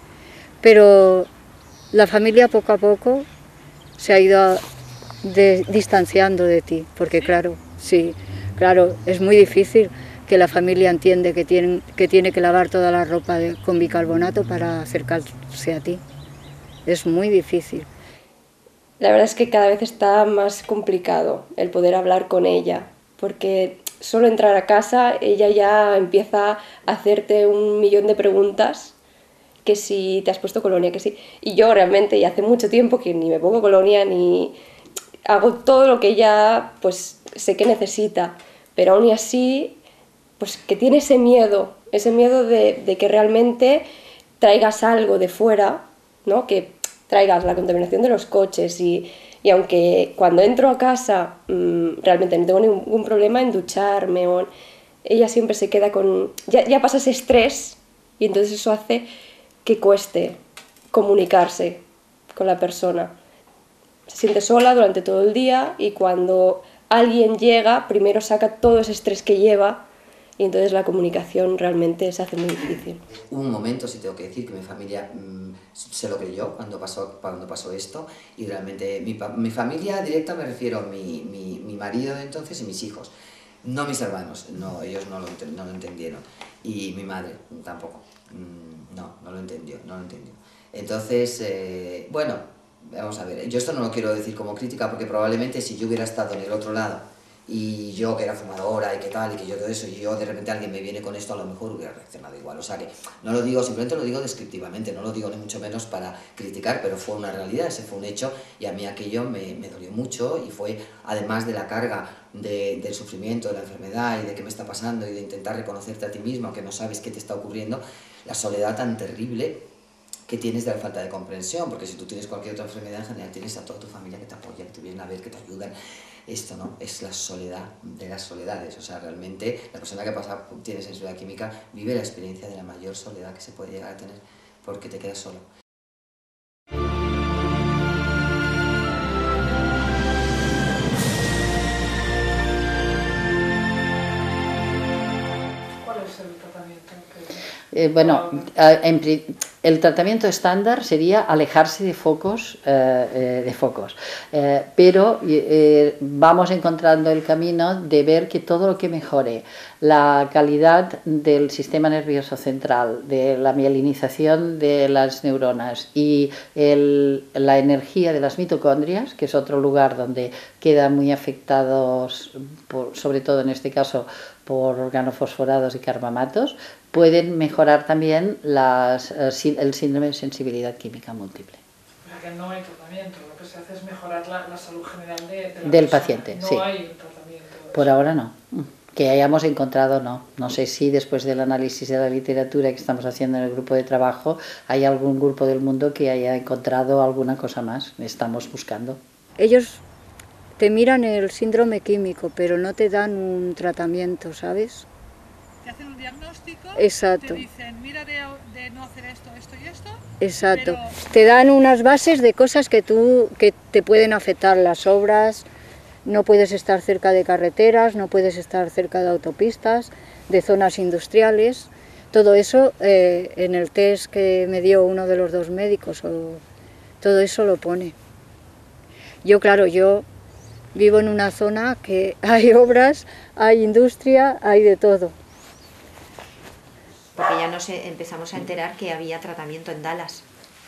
Pero la familia poco a poco se ha ido de, distanciando de ti, porque claro, sí, claro, es muy difícil que la familia entiende que, tienen, que tiene que lavar toda la ropa de, con bicarbonato para acercarse a ti. Es muy difícil. La verdad es que cada vez está más complicado el poder hablar con ella, porque solo entrar a casa ella ya empieza a hacerte un millón de preguntas, que si te has puesto colonia, que sí. Y yo realmente ya hace mucho tiempo que ni me pongo colonia, ni hago todo lo que ella pues sé que necesita, pero aún y así pues que tiene ese miedo, ese miedo de, de que realmente traigas algo de fuera, ¿no? Que traigas la contaminación de los coches y, y aunque cuando entro a casa mmm, realmente no tengo ningún problema en ducharme, o, ella siempre se queda con... Ya, ya pasa ese estrés y entonces eso hace que cueste comunicarse con la persona. Se siente sola durante todo el día y cuando alguien llega, primero saca todo ese estrés que lleva y entonces la comunicación realmente se hace muy difícil. Hubo un momento, sí tengo que decir, que mi familia mmm, se lo creyó cuando pasó, cuando pasó esto y realmente mi, mi familia directa me refiero a mi, mi, mi marido de entonces y mis hijos. No mis hermanos, no, ellos no lo, no lo entendieron y mi madre tampoco. No, no lo entendió, no lo entendió. Entonces, eh, bueno, vamos a ver, yo esto no lo quiero decir como crítica porque probablemente si yo hubiera estado en el otro lado y yo que era fumadora y que tal, y que yo todo eso, y yo de repente alguien me viene con esto, a lo mejor hubiera reaccionado igual. O sea que no lo digo, simplemente lo digo descriptivamente, no lo digo ni mucho menos para criticar, pero fue una realidad, ese fue un hecho, y a mí aquello me, me dolió mucho, y fue, además de la carga de, del sufrimiento, de la enfermedad, y de qué me está pasando, y de intentar reconocerte a ti mismo, aunque no sabes qué te está ocurriendo, la soledad tan terrible que tienes de la falta de comprensión, porque si tú tienes cualquier otra enfermedad, en general tienes a toda tu familia que te apoya, que te vienen a ver, que te ayudan. Esto no, es la soledad de las soledades. O sea, realmente la persona que pasa, tiene sensibilidad química vive la experiencia de la mayor soledad que se puede llegar a tener, porque te quedas solo. ¿Cuál es el tratamiento? Eh, bueno, en, el tratamiento estándar sería alejarse de focos, eh, eh, de focos. Eh, pero eh, vamos encontrando el camino de ver que todo lo que mejore la calidad del sistema nervioso central, de la mielinización de las neuronas y el, la energía de las mitocondrias, que es otro lugar donde quedan muy afectados, por, sobre todo en este caso, por organofosforados y carbamatos, pueden mejorar también las, el síndrome de sensibilidad química múltiple. O sea que no hay tratamiento, lo que se hace es mejorar la, la salud general de, de la del persona. paciente. No sí. hay tratamiento. Por ahora no. Que hayamos encontrado, no. No sé si después del análisis de la literatura que estamos haciendo en el grupo de trabajo hay algún grupo del mundo que haya encontrado alguna cosa más. Estamos buscando. Ellos te miran el síndrome químico, pero no te dan un tratamiento, ¿sabes? Te hacen un diagnóstico, exacto. Te dicen, mira de, de no hacer esto, esto y esto. Exacto. Pero... Te dan unas bases de cosas que, tú, que te pueden afectar, las obras, no puedes estar cerca de carreteras, no puedes estar cerca de autopistas, de zonas industriales. Todo eso eh, en el test que me dio uno de los dos médicos, o, todo eso lo pone. Yo, claro, yo vivo en una zona que hay obras, hay industria, hay de todo. Porque ya nos empezamos a enterar que había tratamiento en Dallas.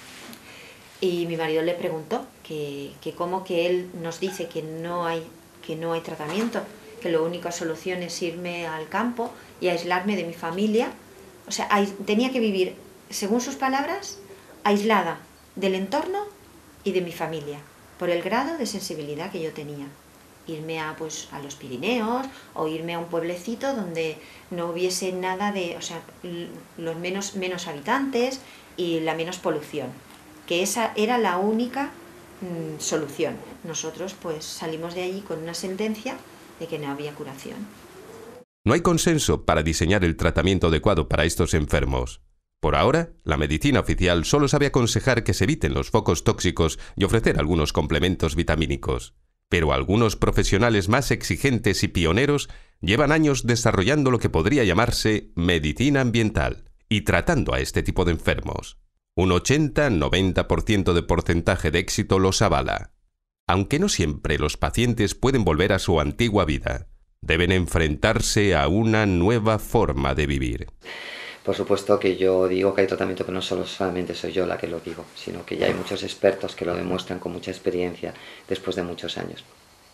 Y mi marido le preguntó que, que cómo que él nos dice que no hay, que no hay tratamiento, que la única solución es irme al campo y aislarme de mi familia. O sea, tenía que vivir, según sus palabras, aislada del entorno y de mi familia, por el grado de sensibilidad que yo tenía. Irme a, pues, a los Pirineos o irme a un pueblecito donde no hubiese nada de, o sea, los menos, menos habitantes y la menos polución, que esa era la única mmm, solución. Nosotros pues salimos de allí con una sentencia de que no había curación. No hay consenso para diseñar el tratamiento adecuado para estos enfermos. Por ahora, la medicina oficial solo sabe aconsejar que se eviten los focos tóxicos y ofrecer algunos complementos vitamínicos. Pero algunos profesionales más exigentes y pioneros llevan años desarrollando lo que podría llamarse medicina ambiental y tratando a este tipo de enfermos. Un ochenta a noventa por ciento de porcentaje de éxito los avala. Aunque no siempre los pacientes pueden volver a su antigua vida, deben enfrentarse a una nueva forma de vivir. Por supuesto que yo digo que hay tratamiento, pero no solo solamente soy yo la que lo digo, sino que ya hay muchos expertos que lo demuestran con mucha experiencia después de muchos años.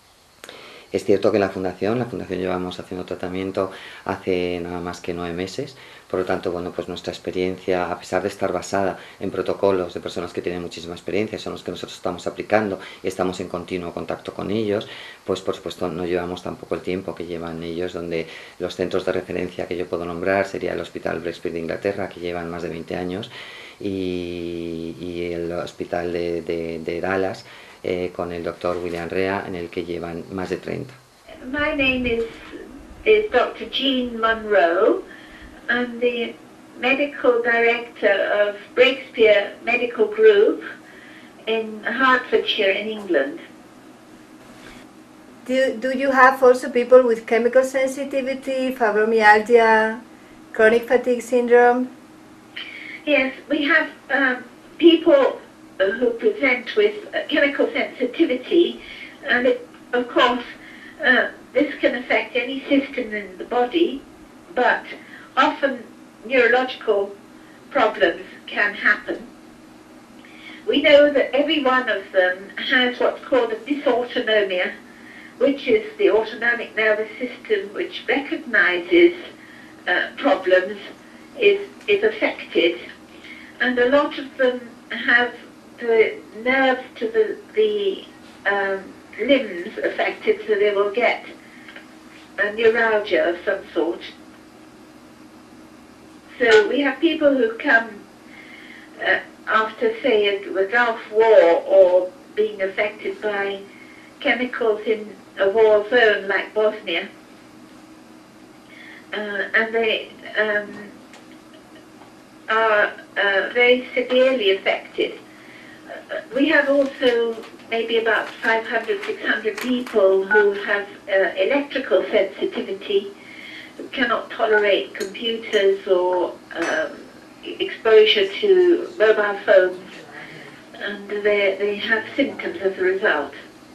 Es cierto que la Fundación, la Fundación llevamos haciendo tratamiento hace nada más que nueve meses, por lo tanto, bueno, pues nuestra experiencia, a pesar de estar basada en protocolos de personas que tienen muchísima experiencia, son los que nosotros estamos aplicando y estamos en continuo contacto con ellos, pues por supuesto no llevamos tampoco el tiempo que llevan ellos, donde los centros de referencia que yo puedo nombrar sería el Hospital Breastfeed de Inglaterra, que llevan más de veinte años, y, y el Hospital de, de, de Dallas, Eh, con el doctor William Rea, en el que llevan más de treinta. My name is, is Doctor Jean Monroe. I'm the medical director of Breaksphere Medical Group in Hertfordshire in England. Do, do you have also people with chemical sensitivity, fibromyalgia, chronic fatigue syndrome? Yes, we have um, people who present with uh, chemical sensitivity, and it, of course uh, this can affect any system in the body, but often neurological problems can happen. We know that every one of them has what's called a dysautonomia, which is the autonomic nervous system which recognizes uh, problems, is, is affected. And a lot of them have the nerves to the, the um, limbs affected, so they will get a neuralgia of some sort. So we have people who come uh, after, say, a, a Gulf War or being affected by chemicals in a war zone like Bosnia, uh, and they um, are uh, very severely affected. Uh, we have also maybe about five hundred, six hundred people who have uh, electrical sensitivity, who cannot tolerate computers or um, exposure to mobile phones, and they, they have symptoms as a result.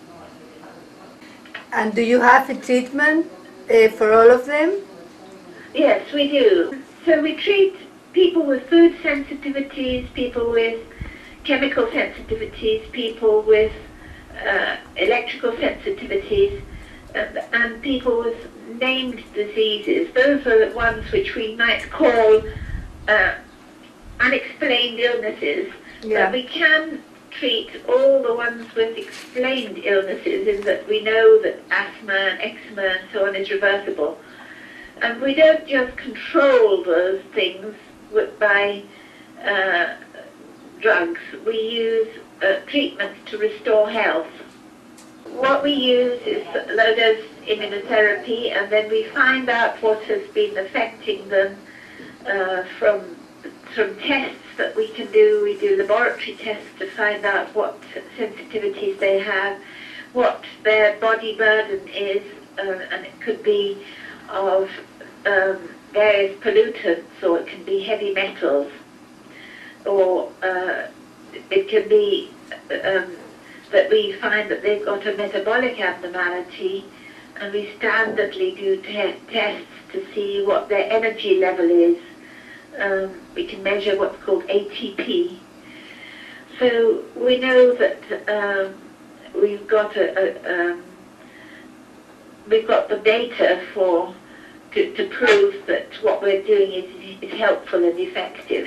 And do you have a treatment uh, for all of them? Yes, we do. So we treat people with food sensitivities, people with chemical sensitivities, people with uh, electrical sensitivities, and, and people with named diseases. Those are the ones which we might call uh, unexplained illnesses. Yeah. But we can treat all the ones with explained illnesses, in that we know that asthma and eczema and so on is reversible. And we don't just control those things with, by uh, drugs. We use uh, treatments to restore health. What we use is low-dose immunotherapy, and then we find out what has been affecting them uh, from, from tests that we can do. We do laboratory tests to find out what sensitivities they have, what their body burden is, uh, and it could be of um, various pollutants, or it can be heavy metals, or uh, it can be um, that we find that they've got a metabolic abnormality, and we standardly do te tests to see what their energy level is. Um, we can measure what's called A T P. So we know that um, we've got a, a um, we've got the data for to, to prove that what we're doing is, is helpful and effective.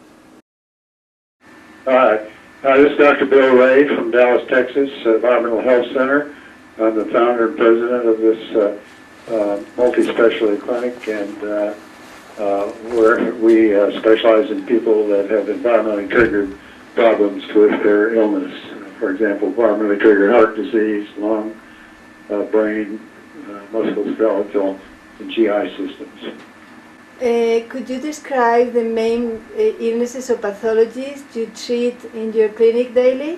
Hi, uh, this is Doctor Bill Ray from Dallas, Texas, Environmental Health Center. I'm the founder and president of this uh, uh, multi-specialty clinic, and uh, uh, where we uh, specialize in people that have environmentally triggered problems with their illness. For example, environmentally triggered heart disease, lung, uh, brain, uh, musculoskeletal, and G I systems. Uh, could you describe the main uh, illnesses or pathologies you treat in your clinic daily?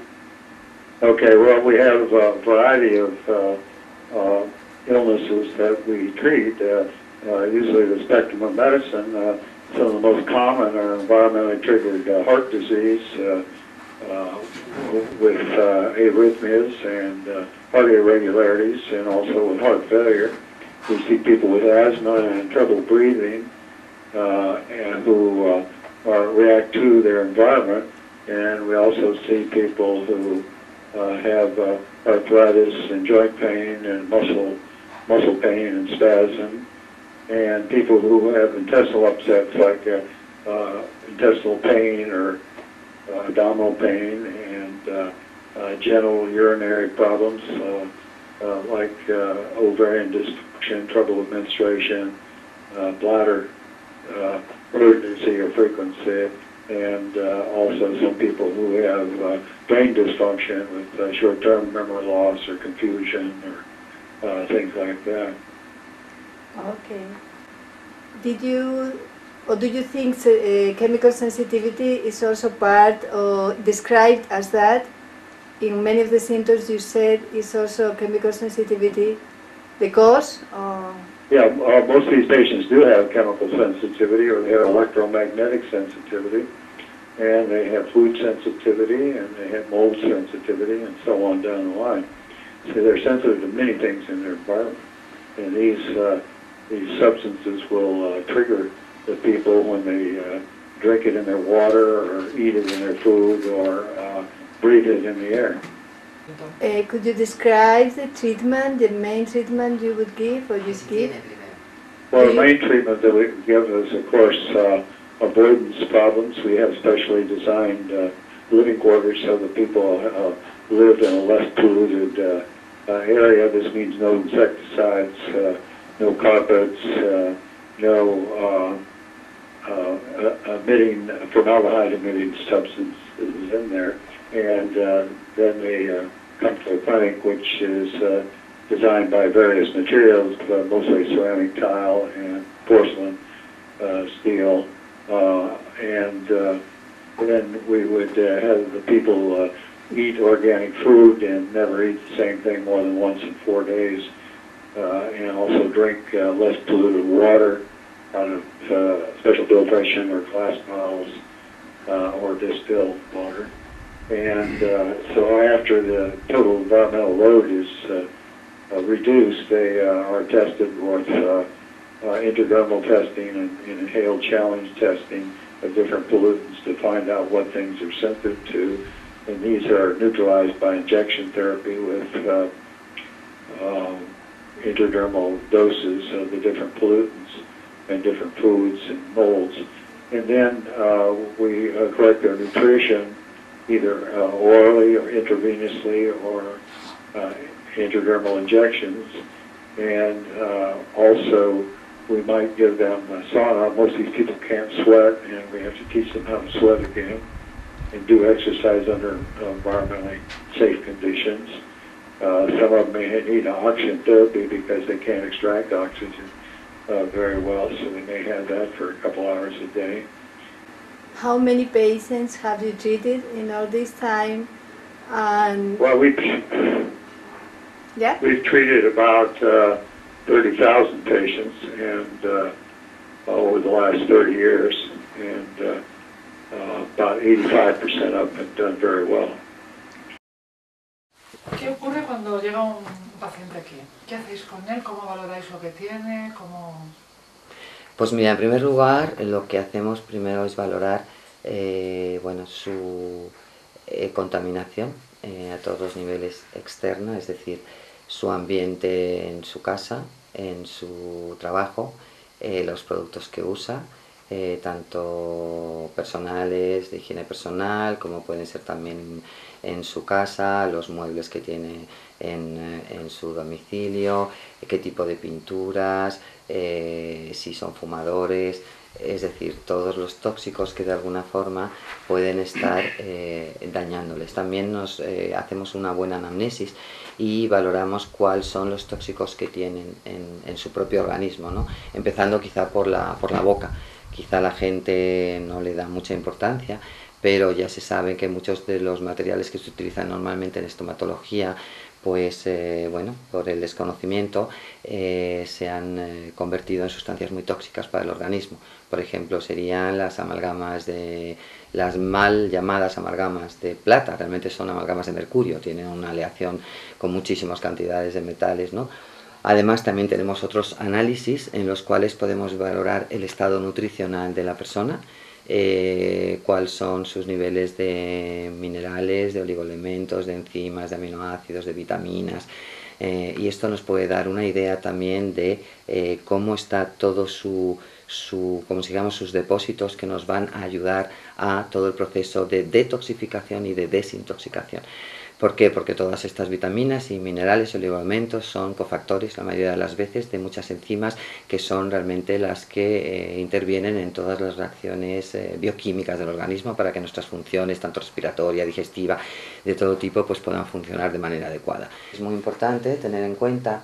Okay, well, we have a variety of uh, uh, illnesses that we treat, uh, uh, usually the spectrum of medicine. Uh, some of the most common are environmentally triggered uh, heart disease uh, uh, with uh, arrhythmias and uh, heart irregularities, and also with heart failure. We see people with asthma and trouble breathing, uh, and who uh, are, react to their environment, and we also see people who Uh, have uh, arthritis and joint pain and muscle muscle pain and spasm, and people who have intestinal upsets like uh, uh, intestinal pain or uh, abdominal pain, and uh, uh, genital urinary problems uh, uh, like uh, ovarian dysfunction, trouble with menstruation, uh, bladder uh, urgency or frequency, and uh, also some people who have uh, brain dysfunction with uh, short-term memory loss or confusion or uh, things like that. Okay. Did you, or do you think uh, chemical sensitivity is also part or described as that? In many of the symptoms you said is also chemical sensitivity the cause? Or? Yeah, uh, most of these patients do have chemical sensitivity, or they have electromagnetic sensitivity, and they have food sensitivity, and they have mold sensitivity, and so on down the line. So they're sensitive to many things in their environment, and these uh, these substances will uh, trigger the people when they uh, drink it in their water, or eat it in their food, or uh, breathe it in the air. Uh, could you describe the treatment, the main treatment you would give or you give? Well, the main treatment that we give is, of course, uh, avoidance problems. We have specially designed uh, living quarters so that people uh, live in a less polluted uh, uh, area. This means no insecticides, uh, no carpets, uh, no uh, uh, emitting formaldehyde-emitting substances in there. And uh, then they uh, come to a clinic which is uh, designed by various materials, uh, mostly ceramic tile and porcelain, uh, steel, uh, and uh, then we would uh, have the people uh, eat organic food and never eat the same thing more than once in four days, uh, and also drink uh, less polluted water out of uh, special filtration or glass bottles uh, or distilled water. And uh, so after the total environmental load is uh, uh, reduced, they uh, are tested with uh, uh, intradermal testing and, and inhaled challenge testing of different pollutants to find out what things are sensitive to. And these are neutralized by injection therapy with uh, uh, intradermal doses of the different pollutants and different foods and molds. And then uh, we uh, collect their nutrition either uh, orally or intravenously or uh, intradermal injections. And uh, also we might give them a sauna. Most of these people can't sweat, and we have to teach them how to sweat again and do exercise under environmentally safe conditions. Uh, some of them may need oxygen therapy because they can't extract oxygen uh, very well, so they may have that for a couple hours a day. How many patients have you treated in all this time? And well, we've, yeah? we've treated about uh, thirty thousand patients and uh, over the last thirty years, and uh, uh, about eighty-five percent of them have done very well. ¿Qué ocurre cuando llega un paciente aquí? ¿Qué hacéis con él? ¿Cómo valoráis lo que tiene? ¿Cómo... Pues mira, en primer lugar, lo que hacemos primero es valorar eh, bueno, su eh, contaminación eh, a todos los niveles externa, es decir, su ambiente en su casa, en su trabajo, eh, los productos que usa, eh, tanto personales, de higiene personal, como pueden ser también en su casa, los muebles que tiene en, en su domicilio, qué tipo de pinturas, eh, si son fumadores, es decir, todos los tóxicos que de alguna forma pueden estar eh, dañándoles. También nos eh, hacemos una buena anamnesis y valoramos cuáles son los tóxicos que tienen en, en su propio organismo, ¿no? Empezando quizá por la, por la boca. Quizá la gente no le da mucha importancia, pero ya se sabe que muchos de los materiales que se utilizan normalmente en estomatología, pues eh, bueno, por el desconocimiento eh, se han eh, convertido en sustancias muy tóxicas para el organismo. Por ejemplo, serían las amalgamas de, las mal llamadas amalgamas de plata, realmente son amalgamas de mercurio, tienen una aleación con muchísimas cantidades de metales, ¿no? Además, también tenemos otros análisis en los cuales podemos valorar el estado nutricional de la persona, eh, cuáles son sus niveles de minerales, de oligoelementos, de enzimas, de aminoácidos, de vitaminas, eh, y esto nos puede dar una idea también de eh, cómo está todo su, su, como digamos, sus depósitos que nos van a ayudar a todo el proceso de detoxificación y de desintoxicación. ¿Por qué? Porque todas estas vitaminas y minerales y oligoelementos son cofactores la mayoría de las veces de muchas enzimas que son realmente las que eh, intervienen en todas las reacciones eh, bioquímicas del organismo para que nuestras funciones, tanto respiratoria, digestiva, de todo tipo, pues puedan funcionar de manera adecuada. Es muy importante tener en cuenta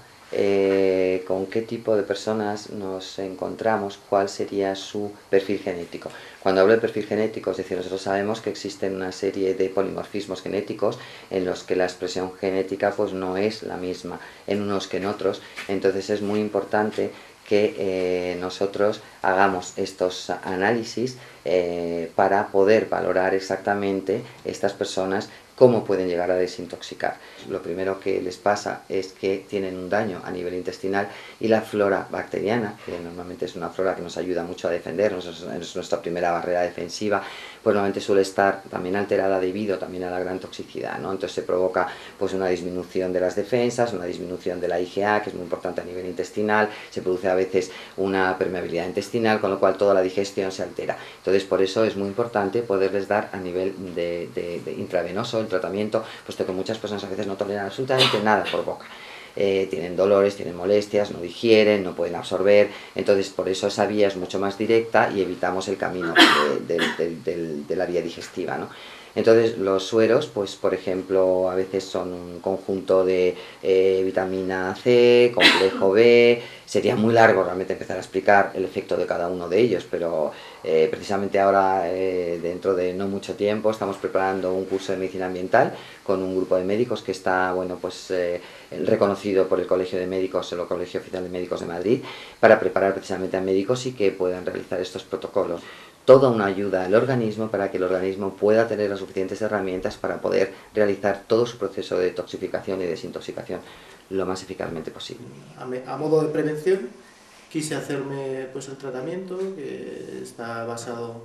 eh, con qué tipo de personas nos encontramos, cuál sería su perfil genético. Cuando hablo de perfil genético, es decir, nosotros sabemos que existen una serie de polimorfismos genéticos en los que la expresión genética pues no es la misma en unos que en otros, entonces es muy importante que eh, nosotros hagamos estos análisis eh, para poder valorar exactamente estas personas ¿Cómo pueden llegar a desintoxicar? Lo primero que les pasa es que tienen un daño a nivel intestinal y la flora bacteriana, que normalmente es una flora que nos ayuda mucho a defendernos, es nuestra primera barrera defensiva, pues normalmente suele estar también alterada debido también a la gran toxicidad, ¿no? Entonces se provoca pues una disminución de las defensas, una disminución de la I G A, que es muy importante a nivel intestinal, se produce a veces una permeabilidad intestinal, con lo cual toda la digestión se altera. Entonces por eso es muy importante poderles dar a nivel de, de, de intravenoso el tratamiento, puesto que muchas personas a veces no toleran absolutamente nada por boca. Eh, tienen dolores, tienen molestias, no digieren, no pueden absorber, entonces por eso esa vía es mucho más directa y evitamos el camino de, de, de, de, de la vía digestiva, ¿no? Entonces los sueros, pues por ejemplo, a veces son un conjunto de eh, vitamina C, complejo B, sería muy largo realmente empezar a explicar el efecto de cada uno de ellos, pero eh, precisamente ahora, eh, dentro de no mucho tiempo, estamos preparando un curso de medicina ambiental con un grupo de médicos que está, bueno, pues eh, reconocido por el Colegio de Médicos, el Colegio Oficial de Médicos de Madrid, para preparar precisamente a médicos y que puedan realizar estos protocolos. Toda una ayuda al organismo para que el organismo pueda tener las suficientes herramientas para poder realizar todo su proceso de detoxificación y desintoxicación lo más eficazmente posible. A, me, a modo de prevención quise hacerme pues el tratamiento que está basado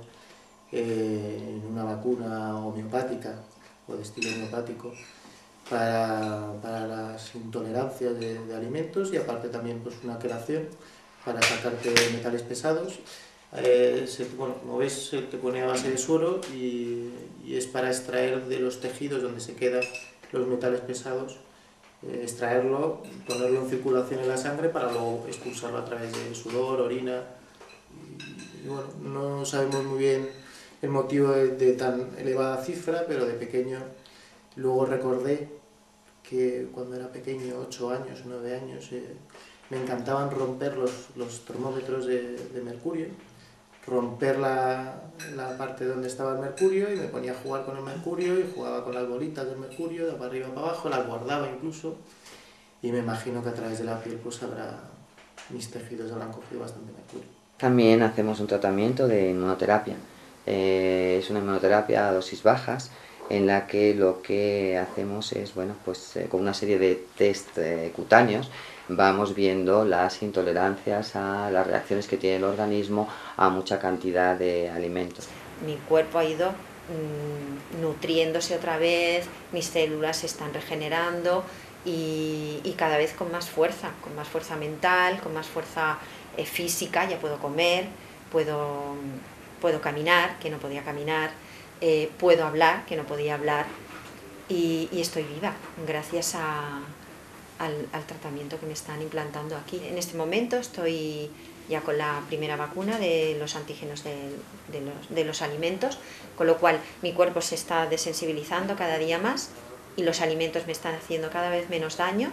eh, en una vacuna homeopática o de estilo homeopático para, para las intolerancias de, de alimentos y aparte también pues una quelación para sacarte metales pesados. Eh, se, bueno, como ves, se te pone a base de suero y, y es para extraer de los tejidos donde se quedan los metales pesados, eh, extraerlo, ponerlo en circulación en la sangre para luego expulsarlo a través de sudor, orina. Y, y bueno, no sabemos muy bien el motivo de, de tan elevada cifra, pero de pequeño luego recordé que cuando era pequeño, ocho años, nueve años, eh, me encantaban romper los, los termómetros de, de mercurio, romper la, la parte donde estaba el mercurio y me ponía a jugar con el mercurio y jugaba con las bolitas del mercurio, de para arriba para abajo, las guardaba incluso y me imagino que a través de la piel pues habrá, mis tejidos habrán cogido bastante mercurio. También hacemos un tratamiento de inmunoterapia, eh, es una inmunoterapia a dosis bajas en la que lo que hacemos es, bueno, pues eh, con una serie de test eh, cutáneos vamos viendo las intolerancias a las reacciones que tiene el organismo a mucha cantidad de alimentos. Mi cuerpo ha ido mmm, nutriéndose otra vez, mis células se están regenerando y, y cada vez con más fuerza, con más fuerza mental, con más fuerza eh, física, ya puedo comer, puedo, puedo caminar, que no podía caminar, eh, puedo hablar, que no podía hablar y, y estoy viva gracias a... Al, al tratamiento que me están implantando aquí. En este momento estoy ya con la primera vacuna de los antígenos de, de, los, de los alimentos, con lo cual mi cuerpo se está desensibilizando cada día más y los alimentos me están haciendo cada vez menos daño.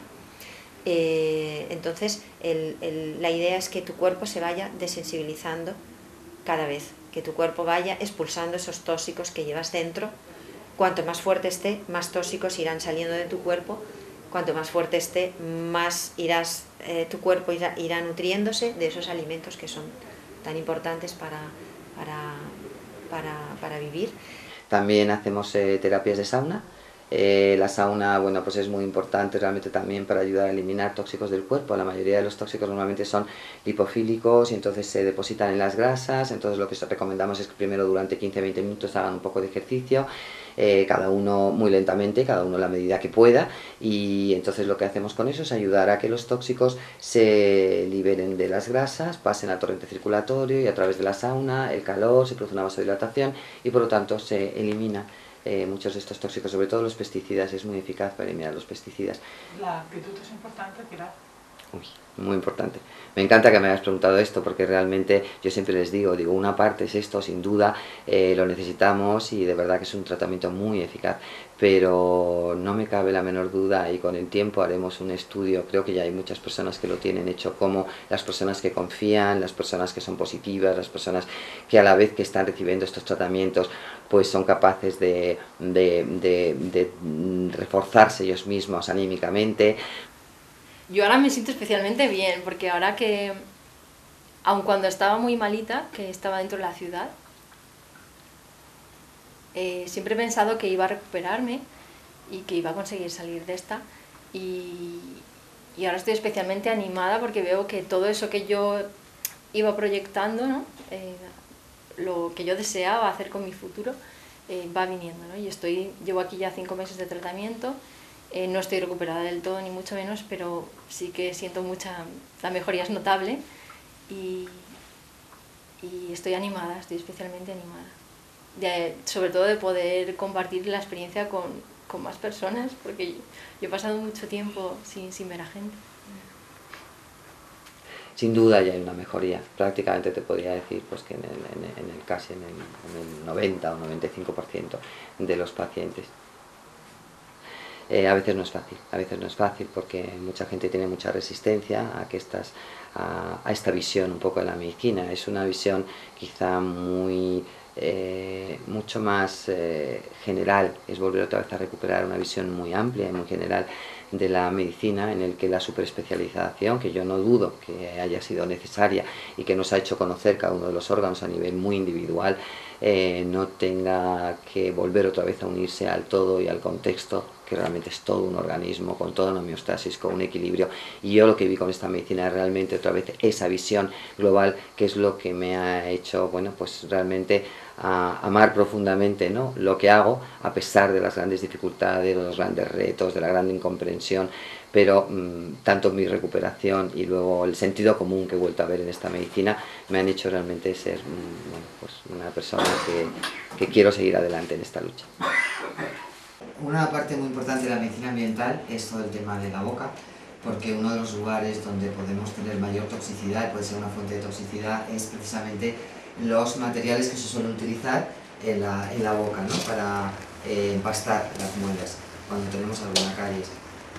Eh, entonces el, el, la idea es que tu cuerpo se vaya desensibilizando cada vez, que tu cuerpo vaya expulsando esos tóxicos que llevas dentro. Cuanto más fuerte esté, más tóxicos irán saliendo de tu cuerpo. Cuanto más fuerte esté, más irás, eh, tu cuerpo irá, irá nutriéndose de esos alimentos que son tan importantes para, para, para, para vivir. También hacemos eh, terapias de sauna. Eh, la sauna, bueno, pues es muy importante realmente también para ayudar a eliminar tóxicos del cuerpo. La mayoría de los tóxicos normalmente son lipofílicos y entonces se depositan en las grasas. Entonces lo que recomendamos es que primero durante quince a veinte minutos hagan un poco de ejercicio, eh, cada uno muy lentamente, cada uno a la medida que pueda, y entonces lo que hacemos con eso es ayudar a que los tóxicos se liberen de las grasas, pasen al torrente circulatorio y a través de la sauna, el calor, se produce una vasodilatación y por lo tanto se elimina Eh, muchos de estos tóxicos, sobre todo los pesticidas, es muy eficaz para eliminar los pesticidas. La actitud es importante, Pilar. Uy, muy importante. Me encanta que me hayas preguntado esto porque realmente yo siempre les digo, digo, una parte es esto, sin duda, eh, lo necesitamos y de verdad que es un tratamiento muy eficaz, pero no me cabe la menor duda y con el tiempo haremos un estudio, creo que ya hay muchas personas que lo tienen hecho, como las personas que confían, las personas que son positivas, las personas que a la vez que están recibiendo estos tratamientos pues son capaces de, de, de, de reforzarse ellos mismos anímicamente. Yo ahora me siento especialmente bien, porque ahora que, aun cuando estaba muy malita, que estaba dentro de la ciudad, eh, siempre he pensado que iba a recuperarme y que iba a conseguir salir de esta. Y, y ahora estoy especialmente animada porque veo que todo eso que yo iba proyectando, ¿no? eh, lo que yo deseaba hacer con mi futuro, eh, va viniendo, ¿no? Y estoy, llevo aquí ya cinco meses de tratamiento, eh, no estoy recuperada del todo ni mucho menos, pero sí que siento mucha, la mejoría es notable y, y estoy animada, estoy especialmente animada. De, sobre todo de poder compartir la experiencia con, con más personas, porque yo, yo he pasado mucho tiempo sin, sin ver a gente. Sin duda ya hay una mejoría, prácticamente te podría decir pues, que en el, en el, en el casi en el, en el noventa o noventa y cinco por ciento de los pacientes. Eh, a veces no es fácil, a veces no es fácil porque mucha gente tiene mucha resistencia a, que estas, a, a esta visión un poco de la medicina. Es una visión quizá muy... Eh, mucho más eh, general, es volver otra vez a recuperar una visión muy amplia y muy general de la medicina, en el que la superespecialización, que yo no dudo que haya sido necesaria y que nos ha hecho conocer cada uno de los órganos a nivel muy individual, eh, no tenga que volver otra vez a unirse al todo y al contexto, que realmente es todo un organismo, con toda una homeostasis, con un equilibrio. Y yo lo que vi con esta medicina es realmente otra vez esa visión global, que es lo que me ha hecho, bueno, pues realmente a amar profundamente, ¿no?, lo que hago, a pesar de las grandes dificultades, de los grandes retos, de la gran incomprensión, pero mmm, tanto mi recuperación y luego el sentido común que he vuelto a ver en esta medicina me han hecho realmente ser mmm, bueno, pues una persona que, que quiero seguir adelante en esta lucha. Una parte muy importante de la medicina ambiental es todo el tema de la boca, porque uno de los lugares donde podemos tener mayor toxicidad, puede ser una fuente de toxicidad, es precisamente los materiales que se suelen utilizar en la, en la boca, ¿no?, para eh, empastar las muelas cuando tenemos alguna caries.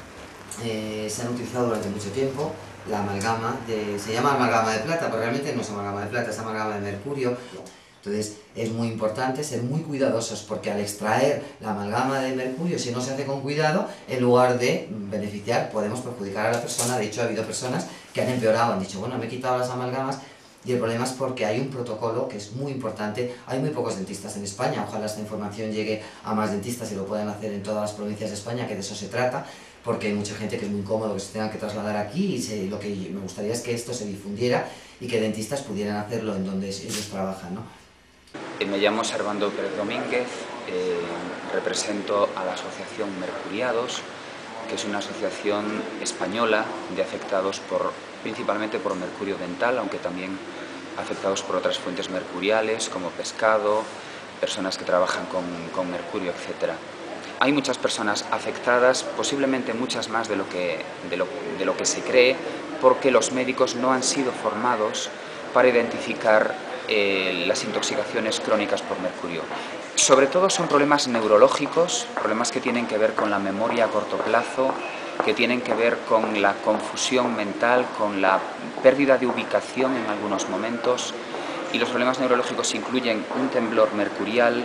Eh, se han utilizado durante mucho tiempo la amalgama, de, se llama amalgama de plata, pero realmente no es amalgama de plata, es amalgama de mercurio. Entonces es muy importante ser muy cuidadosos, porque al extraer la amalgama de mercurio, si no se hace con cuidado, en lugar de beneficiar, podemos perjudicar a la persona. De hecho, ha habido personas que han empeorado, han dicho, bueno, me he quitado las amalgamas, y el problema es porque hay un protocolo que es muy importante. Hay muy pocos dentistas en España, ojalá esta información llegue a más dentistas y lo puedan hacer en todas las provincias de España, que de eso se trata, porque hay mucha gente que es muy incómodo que se tenga que trasladar aquí, y se, lo que me gustaría es que esto se difundiera y que dentistas pudieran hacerlo en donde ellos trabajan, ¿no? Me llamo Servando Pérez Domínguez, eh, represento a la asociación Mercuriados, que es una asociación española de afectados por, principalmente por mercurio dental, aunque también afectados por otras fuentes mercuriales como pescado, personas que trabajan con, con mercurio, etcétera. Hay muchas personas afectadas, posiblemente muchas más de lo que, de lo, de lo que se cree, porque los médicos no han sido formados para identificar eh, las intoxicaciones crónicas por mercurio. Sobre todo son problemas neurológicos, problemas que tienen que ver con la memoria a corto plazo, que tienen que ver con la confusión mental, con la pérdida de ubicación en algunos momentos, y los problemas neurológicos incluyen un temblor mercurial.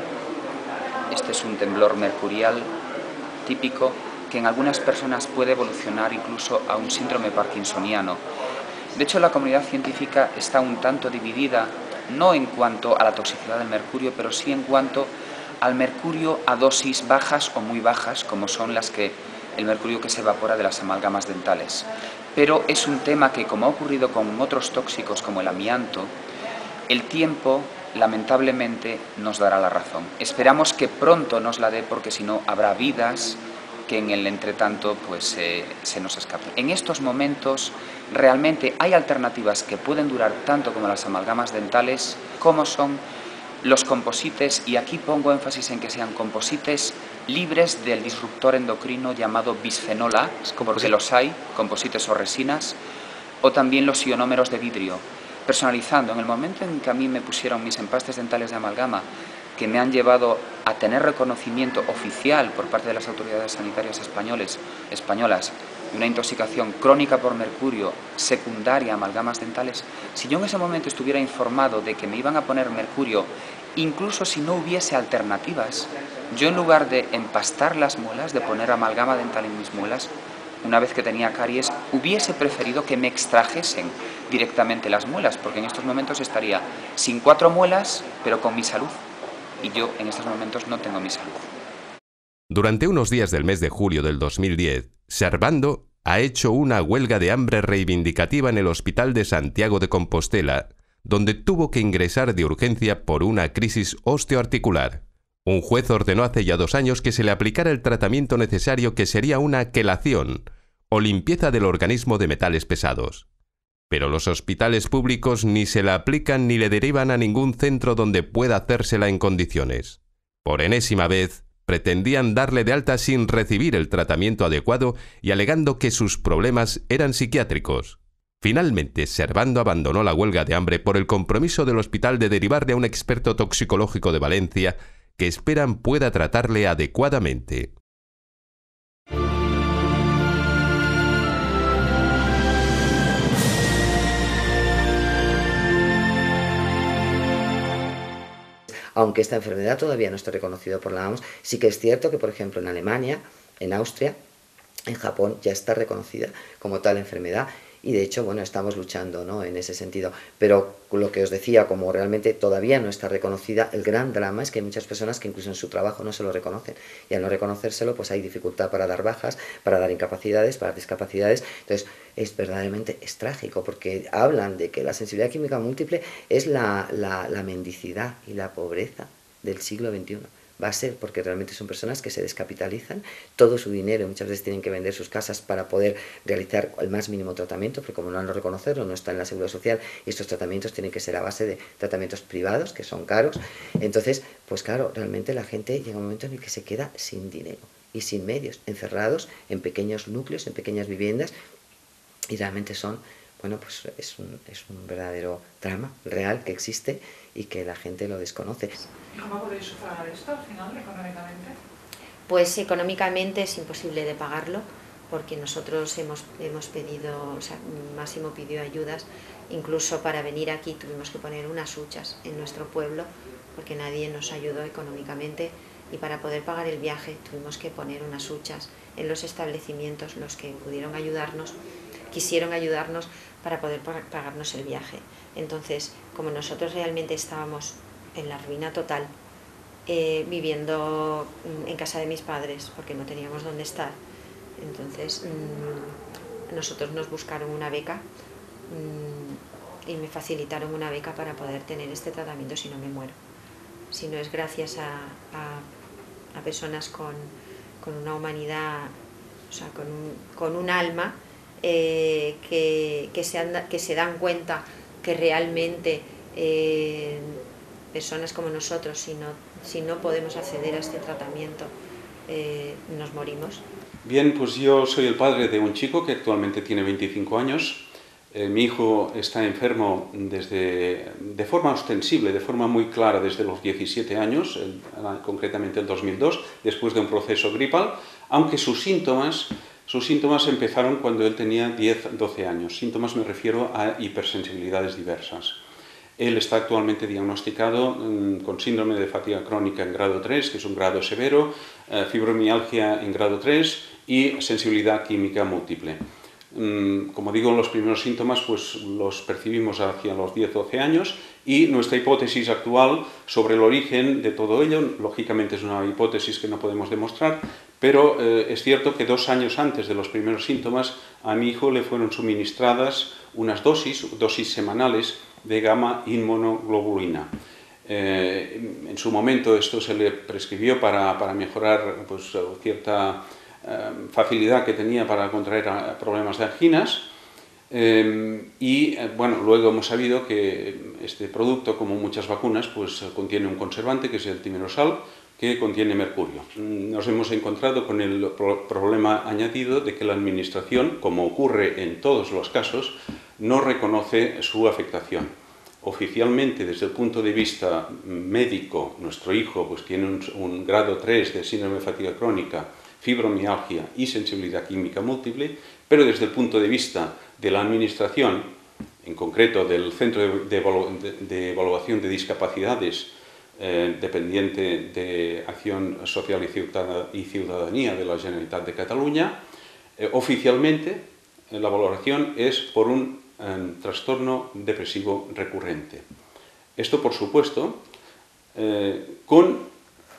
Este es un temblor mercurial típico que en algunas personas puede evolucionar incluso a un síndrome parkinsoniano. De hecho, la comunidad científica está un tanto dividida, no en cuanto a la toxicidad del mercurio, pero sí en cuanto al mercurio a dosis bajas o muy bajas, como son las que el mercurio que se evapora de las amalgamas dentales. Pero es un tema que, como ha ocurrido con otros tóxicos como el amianto, el tiempo lamentablemente nos dará la razón. Esperamos que pronto nos la dé, porque si no habrá vidas que en el entretanto pues, eh, se nos escapen. En estos momentos realmente hay alternativas que pueden durar tanto como las amalgamas dentales, como son los composites, y aquí pongo énfasis en que sean composites libres del disruptor endocrino llamado bisfenol A, porque los hay, composites o resinas, o también los ionómeros de vidrio. Personalizando, en el momento en que a mí me pusieron mis empastes dentales de amalgama, que me han llevado a tener reconocimiento oficial por parte de las autoridades sanitarias españoles, españolas de una intoxicación crónica por mercurio secundaria a amalgamas dentales, si yo en ese momento estuviera informado de que me iban a poner mercurio, incluso si no hubiese alternativas, yo en lugar de empastar las muelas, de poner amalgama dental en mis muelas, una vez que tenía caries, hubiese preferido que me extrajesen directamente las muelas, porque en estos momentos estaría sin cuatro muelas, pero con mi salud. Y yo en estos momentos no tengo mi salud. Durante unos días del mes de julio del dos mil diez, Servando ha hecho una huelga de hambre reivindicativa en el Hospital de Santiago de Compostela, donde tuvo que ingresar de urgencia por una crisis osteoarticular. Un juez ordenó hace ya dos años que se le aplicara el tratamiento necesario, que sería una quelación o limpieza del organismo de metales pesados. Pero los hospitales públicos ni se la aplican ni le derivan a ningún centro donde pueda hacérsela en condiciones. Por enésima vez, pretendían darle de alta sin recibir el tratamiento adecuado y alegando que sus problemas eran psiquiátricos. Finalmente, Servando abandonó la huelga de hambre por el compromiso del hospital de derivarle a un experto toxicológico de Valencia que esperan pueda tratarle adecuadamente. Aunque esta enfermedad todavía no está reconocida por la O M S, sí que es cierto que, por ejemplo, en Alemania, en Austria, en Japón ya está reconocida como tal enfermedad. Y de hecho, bueno, estamos luchando, ¿no?, en ese sentido. Pero lo que os decía, como realmente todavía no está reconocida, el gran drama es que hay muchas personas que incluso en su trabajo no se lo reconocen. Y al no reconocérselo, pues hay dificultad para dar bajas, para dar incapacidades, para dar discapacidades. Entonces, es verdaderamente es trágico, porque hablan de que la sensibilidad química múltiple es la, la, la mendicidad y la pobreza del siglo veintiuno. Va a ser porque realmente son personas que se descapitalizan todo su dinero, muchas veces tienen que vender sus casas para poder realizar el más mínimo tratamiento, porque como no han de reconocerlo, no está en la seguridad social, y estos tratamientos tienen que ser a base de tratamientos privados, que son caros. Entonces, pues claro, realmente la gente llega un momento en el que se queda sin dinero y sin medios, encerrados en pequeños núcleos, en pequeñas viviendas, y realmente son, bueno, pues es un, es un verdadero drama real que existe y que la gente lo desconoce. ¿Y cómo podéis sufragar esto al final, económicamente? Pues económicamente es imposible de pagarlo, porque nosotros hemos, hemos pedido, o sea, Máximo pidió ayudas, incluso para venir aquí tuvimos que poner unas huchas en nuestro pueblo, porque nadie nos ayudó económicamente, y para poder pagar el viaje tuvimos que poner unas huchas en los establecimientos. Los que pudieron ayudarnos, quisieron ayudarnos para poder pagarnos el viaje. Entonces, como nosotros realmente estábamos en la ruina total, eh, viviendo en casa de mis padres, porque no teníamos dónde estar, entonces mmm, nosotros nos buscaron una beca mmm, y me facilitaron una beca para poder tener este tratamiento si no me muero. Si no es gracias a, a, a personas con, con una humanidad, o sea, con un, con un alma, eh, que, que, se anda, que se dan cuenta que realmente eh, personas como nosotros, si no, si no podemos acceder a este tratamiento, eh, nos morimos. Bien, pues yo soy el padre de un chico que actualmente tiene veinticinco años. Eh, mi hijo está enfermo desde, de forma ostensible, de forma muy clara, desde los diecisiete años, el, concretamente el dos mil dos, después de un proceso gripal, aunque sus síntomas, sus síntomas empezaron cuando él tenía diez, doce años. Síntomas me refiero a hipersensibilidades diversas. Él está actualmente diagnosticado mmm, con síndrome de fatiga crónica en grado tres, que es un grado severo, eh, fibromialgia en grado tres y sensibilidad química múltiple. Como digo, los primeros síntomas pues los percibimos hacia los diez, doce años, y nuestra hipótesis actual sobre el origen de todo ello, lógicamente es una hipótesis que no podemos demostrar, pero eh, es cierto que dos años antes de los primeros síntomas a mi hijo le fueron suministradas unas dosis, dosis semanales de gamma inmunoglobulina. Eh, en su momento esto se le prescribió para, para mejorar pues, cierta Eh, facilidad que tenía para contraer a, a problemas de anginas, eh, y eh, bueno, luego hemos sabido que este producto, como muchas vacunas, pues contiene un conservante que es el timerosal, que contiene mercurio. Nos hemos encontrado con el pro problema añadido de que la administración, como ocurre en todos los casos, no reconoce su afectación. Oficialmente, desde el punto de vista médico, nuestro hijo pues tiene un, un grado tres de síndrome de fatiga crónica, fibromialgia y sensibilidad química múltiple, pero desde el punto de vista de la administración, en concreto del Centro de, de, de, de Evaluación de Discapacidades eh, dependiente de Acción Social y Ciudadanía de la Generalitat de Cataluña, eh, oficialmente eh, la valoración es por un eh, trastorno depresivo recurrente. Esto, por supuesto, eh, con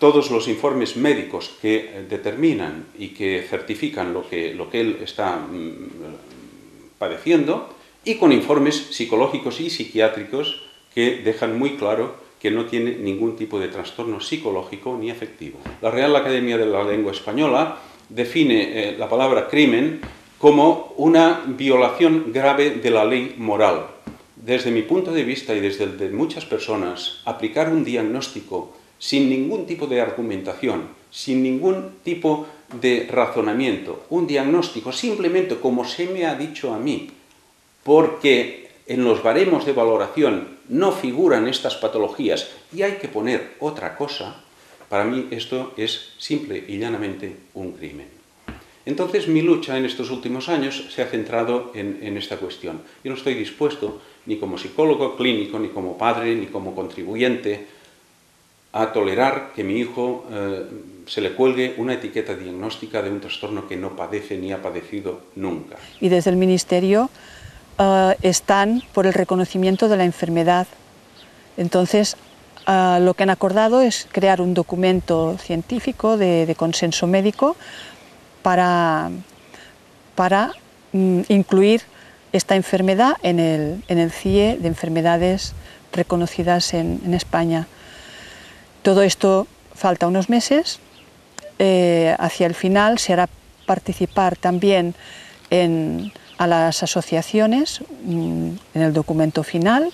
todos los informes médicos que determinan y que certifican lo que, lo que él está mmm, padeciendo, y con informes psicológicos y psiquiátricos que dejan muy claro que no tiene ningún tipo de trastorno psicológico ni afectivo. La Real Academia de la Lengua Española define eh, la palabra crimen como una violación grave de la ley moral. Desde mi punto de vista y desde el de muchas personas, aplicar un diagnóstico sin ningún tipo de argumentación, sin ningún tipo de razonamiento, un diagnóstico simplemente como se me ha dicho a mí, porque en los baremos de valoración no figuran estas patologías y hay que poner otra cosa, para mí esto es simple y llanamente un crimen. Entonces mi lucha en estos últimos años se ha centrado en, en esta cuestión. Yo no estoy dispuesto, ni como psicólogo clínico, ni como padre, ni como contribuyente, a tolerar que mi hijo eh, se le cuelgue una etiqueta diagnóstica de un trastorno que no padece ni ha padecido nunca. Y desde el Ministerio uh, están por el reconocimiento de la enfermedad. Entonces, uh, lo que han acordado es crear un documento científico de, de consenso médico para, para um, incluir esta enfermedad en el, en el C I E de enfermedades reconocidas en, en España. Todo esto falta unos meses, eh, hacia el final se hará participar también en, a las asociaciones mm, en el documento final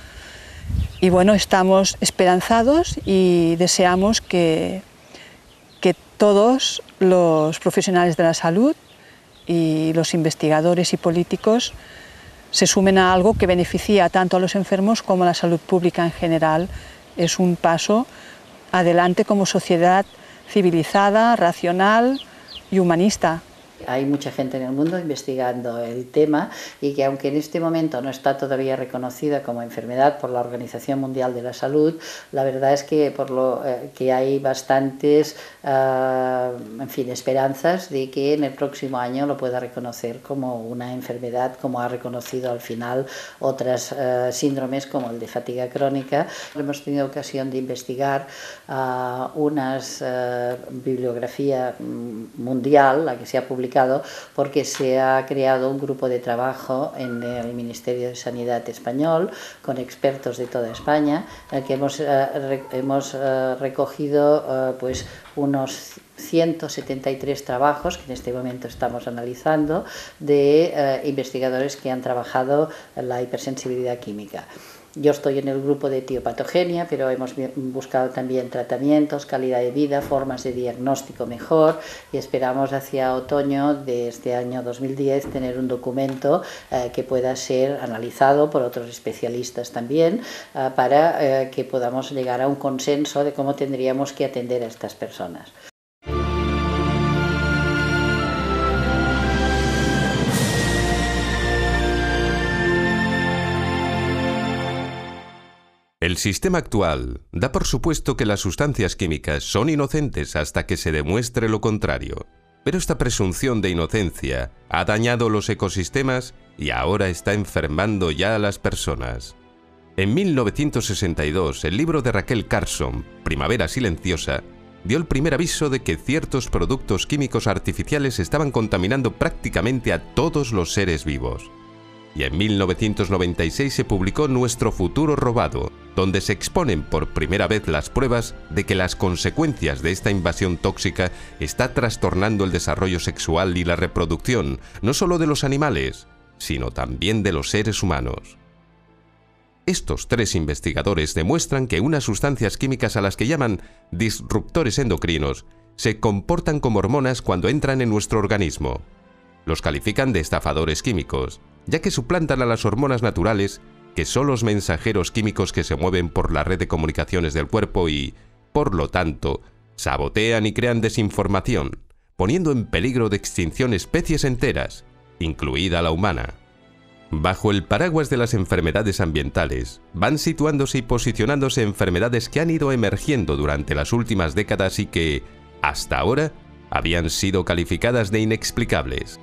y bueno, estamos esperanzados y deseamos que, que todos los profesionales de la salud y los investigadores y políticos se sumen a algo que beneficia tanto a los enfermos como a la salud pública en general. Es un paso adelante como sociedad civilizada, racional y humanista. Hay mucha gente en el mundo investigando el tema y que aunque en este momento no está todavía reconocida como enfermedad por la Organización Mundial de la Salud, la verdad es que, por lo, eh, que hay bastantes uh, en fin, esperanzas de que en el próximo año lo pueda reconocer como una enfermedad, como ha reconocido al final otras uh, síndromes como el de fatiga crónica. Hemos tenido ocasión de investigar uh, una uh, bibliografía mundial, la que se ha publicado porque se ha creado un grupo de trabajo en el Ministerio de Sanidad español con expertos de toda España, en el que hemos, uh, re, hemos uh, recogido uh, pues unos ciento setenta y tres trabajos que en este momento estamos analizando de uh, investigadores que han trabajado en la hipersensibilidad química. Yo estoy en el grupo de etiopatogenia, pero hemos buscado también tratamientos, calidad de vida, formas de diagnóstico mejor y esperamos hacia otoño de este año dos mil diez tener un documento eh, que pueda ser analizado por otros especialistas también eh, para eh, que podamos llegar a un consenso de cómo tendríamos que atender a estas personas. El sistema actual da por supuesto que las sustancias químicas son inocentes hasta que se demuestre lo contrario. Pero esta presunción de inocencia ha dañado los ecosistemas y ahora está enfermando ya a las personas. En mil novecientos sesenta y dos, el libro de Raquel Carson, Primavera Silenciosa, dio el primer aviso de que ciertos productos químicos artificiales estaban contaminando prácticamente a todos los seres vivos. Y en mil novecientos noventa y seis se publicó Nuestro futuro robado, donde se exponen por primera vez las pruebas de que las consecuencias de esta invasión tóxica está trastornando el desarrollo sexual y la reproducción, no solo de los animales, sino también de los seres humanos. Estos tres investigadores demuestran que unas sustancias químicas a las que llaman disruptores endocrinos se comportan como hormonas cuando entran en nuestro organismo. Los califican de estafadores químicos, ya que suplantan a las hormonas naturales, que son los mensajeros químicos que se mueven por la red de comunicaciones del cuerpo y, por lo tanto, sabotean y crean desinformación, poniendo en peligro de extinción especies enteras, incluida la humana. Bajo el paraguas de las enfermedades ambientales, van situándose y posicionándose enfermedades que han ido emergiendo durante las últimas décadas y que, hasta ahora, habían sido calificadas de inexplicables.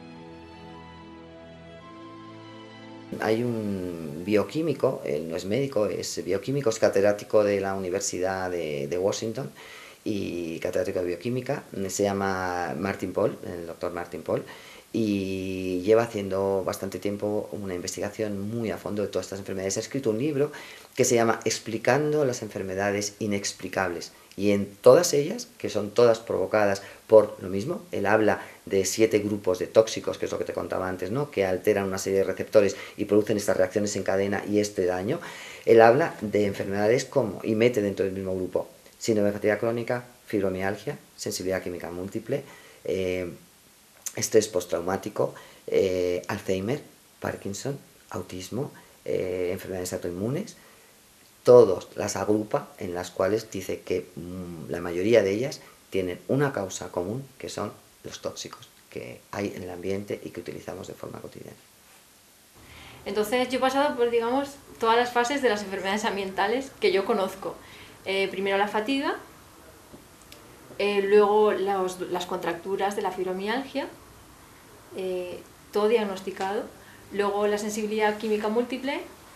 Hay un bioquímico, él no es médico, es bioquímico, es catedrático de la Universidad de, de Washington y catedrático de bioquímica, se llama Martin Pol, el doctor Martin Pol, y lleva haciendo bastante tiempo una investigación muy a fondo de todas estas enfermedades. Ha escrito un libro que se llama Explicando las enfermedades inexplicables, y en todas ellas, que son todas provocadas por lo mismo, él habla de siete grupos de tóxicos, que es lo que te contaba antes, ¿no?, que alteran una serie de receptores y producen estas reacciones en cadena y este daño. Él habla de enfermedades como, y mete dentro del mismo grupo, síndrome de fatiga crónica, fibromialgia, sensibilidad química múltiple, eh, estrés postraumático, eh, Alzheimer, Parkinson, autismo, eh, enfermedades autoinmunes. Todas las agrupa, en las cuales dice que mmm, la mayoría de ellas tienen una causa común, que son los tóxicos que hay en el ambiente y que utilizamos de forma cotidiana. Entonces yo he pasado por, digamos, todas las fases de las enfermedades ambientales que yo conozco. Eh, primero la fatiga, eh, luego los, las contracturas de la fibromialgia, eh, todo diagnosticado, luego la sensibilidad química múltiple,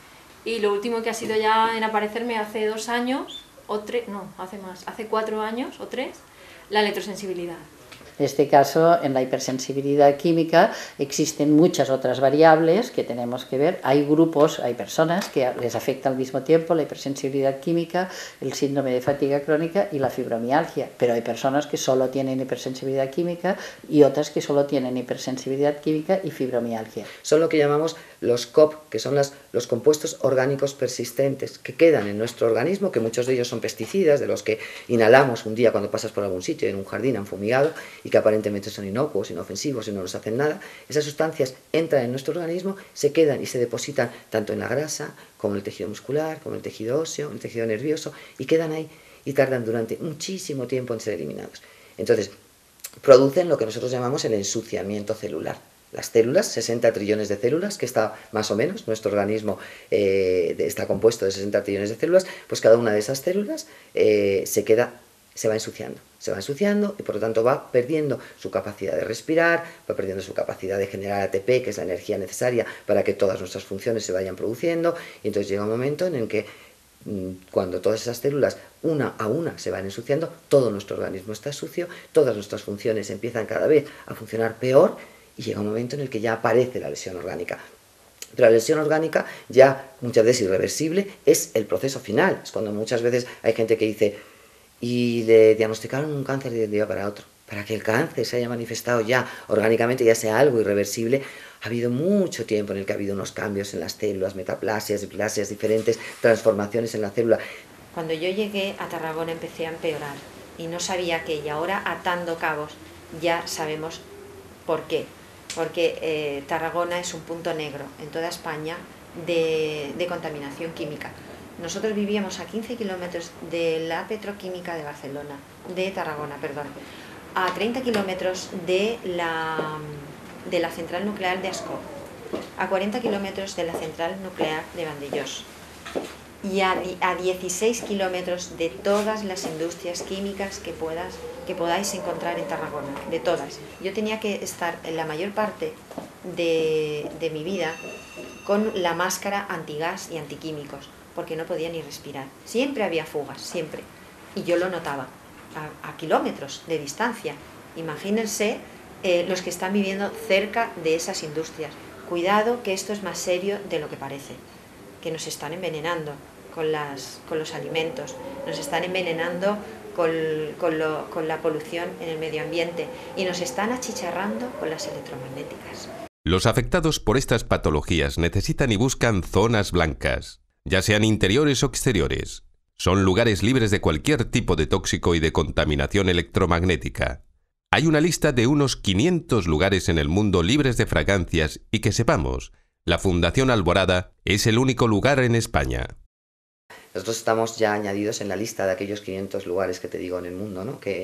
y lo último que ha sido ya en aparecerme hace dos años, o tres, no, hace más, hace cuatro años o tres, la electrosensibilidad. En este caso, en la hipersensibilidad química existen muchas otras variables que tenemos que ver. Hay grupos, hay personas que les afecta al mismo tiempo la hipersensibilidad química, el síndrome de fatiga crónica y la fibromialgia, pero hay personas que solo tienen hipersensibilidad química y otras que solo tienen hipersensibilidad química y fibromialgia. Son lo que llamamos los C O P, que son las, los compuestos orgánicos persistentes que quedan en nuestro organismo, que muchos de ellos son pesticidas, de los que inhalamos un día cuando pasas por algún sitio, en un jardín han fumigado, y que aparentemente son inocuos, inofensivos y no nos hacen nada. Esas sustancias entran en nuestro organismo, se quedan y se depositan tanto en la grasa como en el tejido muscular, como en el tejido óseo, en el tejido nervioso, y quedan ahí y tardan durante muchísimo tiempo en ser eliminados. Entonces, producen lo que nosotros llamamos el ensuciamiento celular. Las células, sesenta trillones de células, que está más o menos, nuestro organismo eh, está compuesto de sesenta trillones de células, pues cada una de esas células eh, se queda, se va ensuciando, se va ensuciando y por lo tanto va perdiendo su capacidad de respirar, va perdiendo su capacidad de generar A T P, que es la energía necesaria para que todas nuestras funciones se vayan produciendo, y entonces llega un momento en el que cuando todas esas células una a una se van ensuciando, todo nuestro organismo está sucio, todas nuestras funciones empiezan cada vez a funcionar peor, y llega un momento en el que ya aparece la lesión orgánica. Pero la lesión orgánica, ya muchas veces irreversible, es el proceso final. Es cuando muchas veces hay gente que dice, y le diagnosticaron un cáncer de un día para otro. Para que el cáncer se haya manifestado ya orgánicamente, ya sea algo irreversible, ha habido mucho tiempo en el que ha habido unos cambios en las células, metaplasias, diplasias, diferentes transformaciones en la célula. Cuando yo llegué a Tarragona empecé a empeorar y no sabía qué, y ahora atando cabos ya sabemos por qué. Porque eh, Tarragona es un punto negro en toda España de, de contaminación química. Nosotros vivíamos a quince kilómetros de la petroquímica de Barcelona, de Tarragona, perdón, a treinta kilómetros de la, de la central nuclear de Ascó, a cuarenta kilómetros de la central nuclear de Vandellós y a, a dieciséis kilómetros de todas las industrias químicas que, puedas, que podáis encontrar en Tarragona, de todas. Yo tenía que estar en la mayor parte de, de mi vida con la máscara antigas y antiquímicos, porque no podía ni respirar. Siempre había fugas, siempre. Y yo lo notaba, a, a kilómetros de distancia. Imagínense eh, los que están viviendo cerca de esas industrias. Cuidado, que esto es más serio de lo que parece, que nos están envenenando con, las, con los alimentos, nos están envenenando con, con, lo, con la polución en el medio ambiente y nos están achicharrando con las electromagnéticas. Los afectados por estas patologías necesitan y buscan zonas blancas, ya sean interiores o exteriores. Son lugares libres de cualquier tipo de tóxico y de contaminación electromagnética. Hay una lista de unos quinientos lugares en el mundo libres de fragancias y que sepamos, la Fundación Alborada es el único lugar en España. Nosotros estamos ya añadidos en la lista de aquellos quinientos lugares que te digo en el mundo, ¿no? que,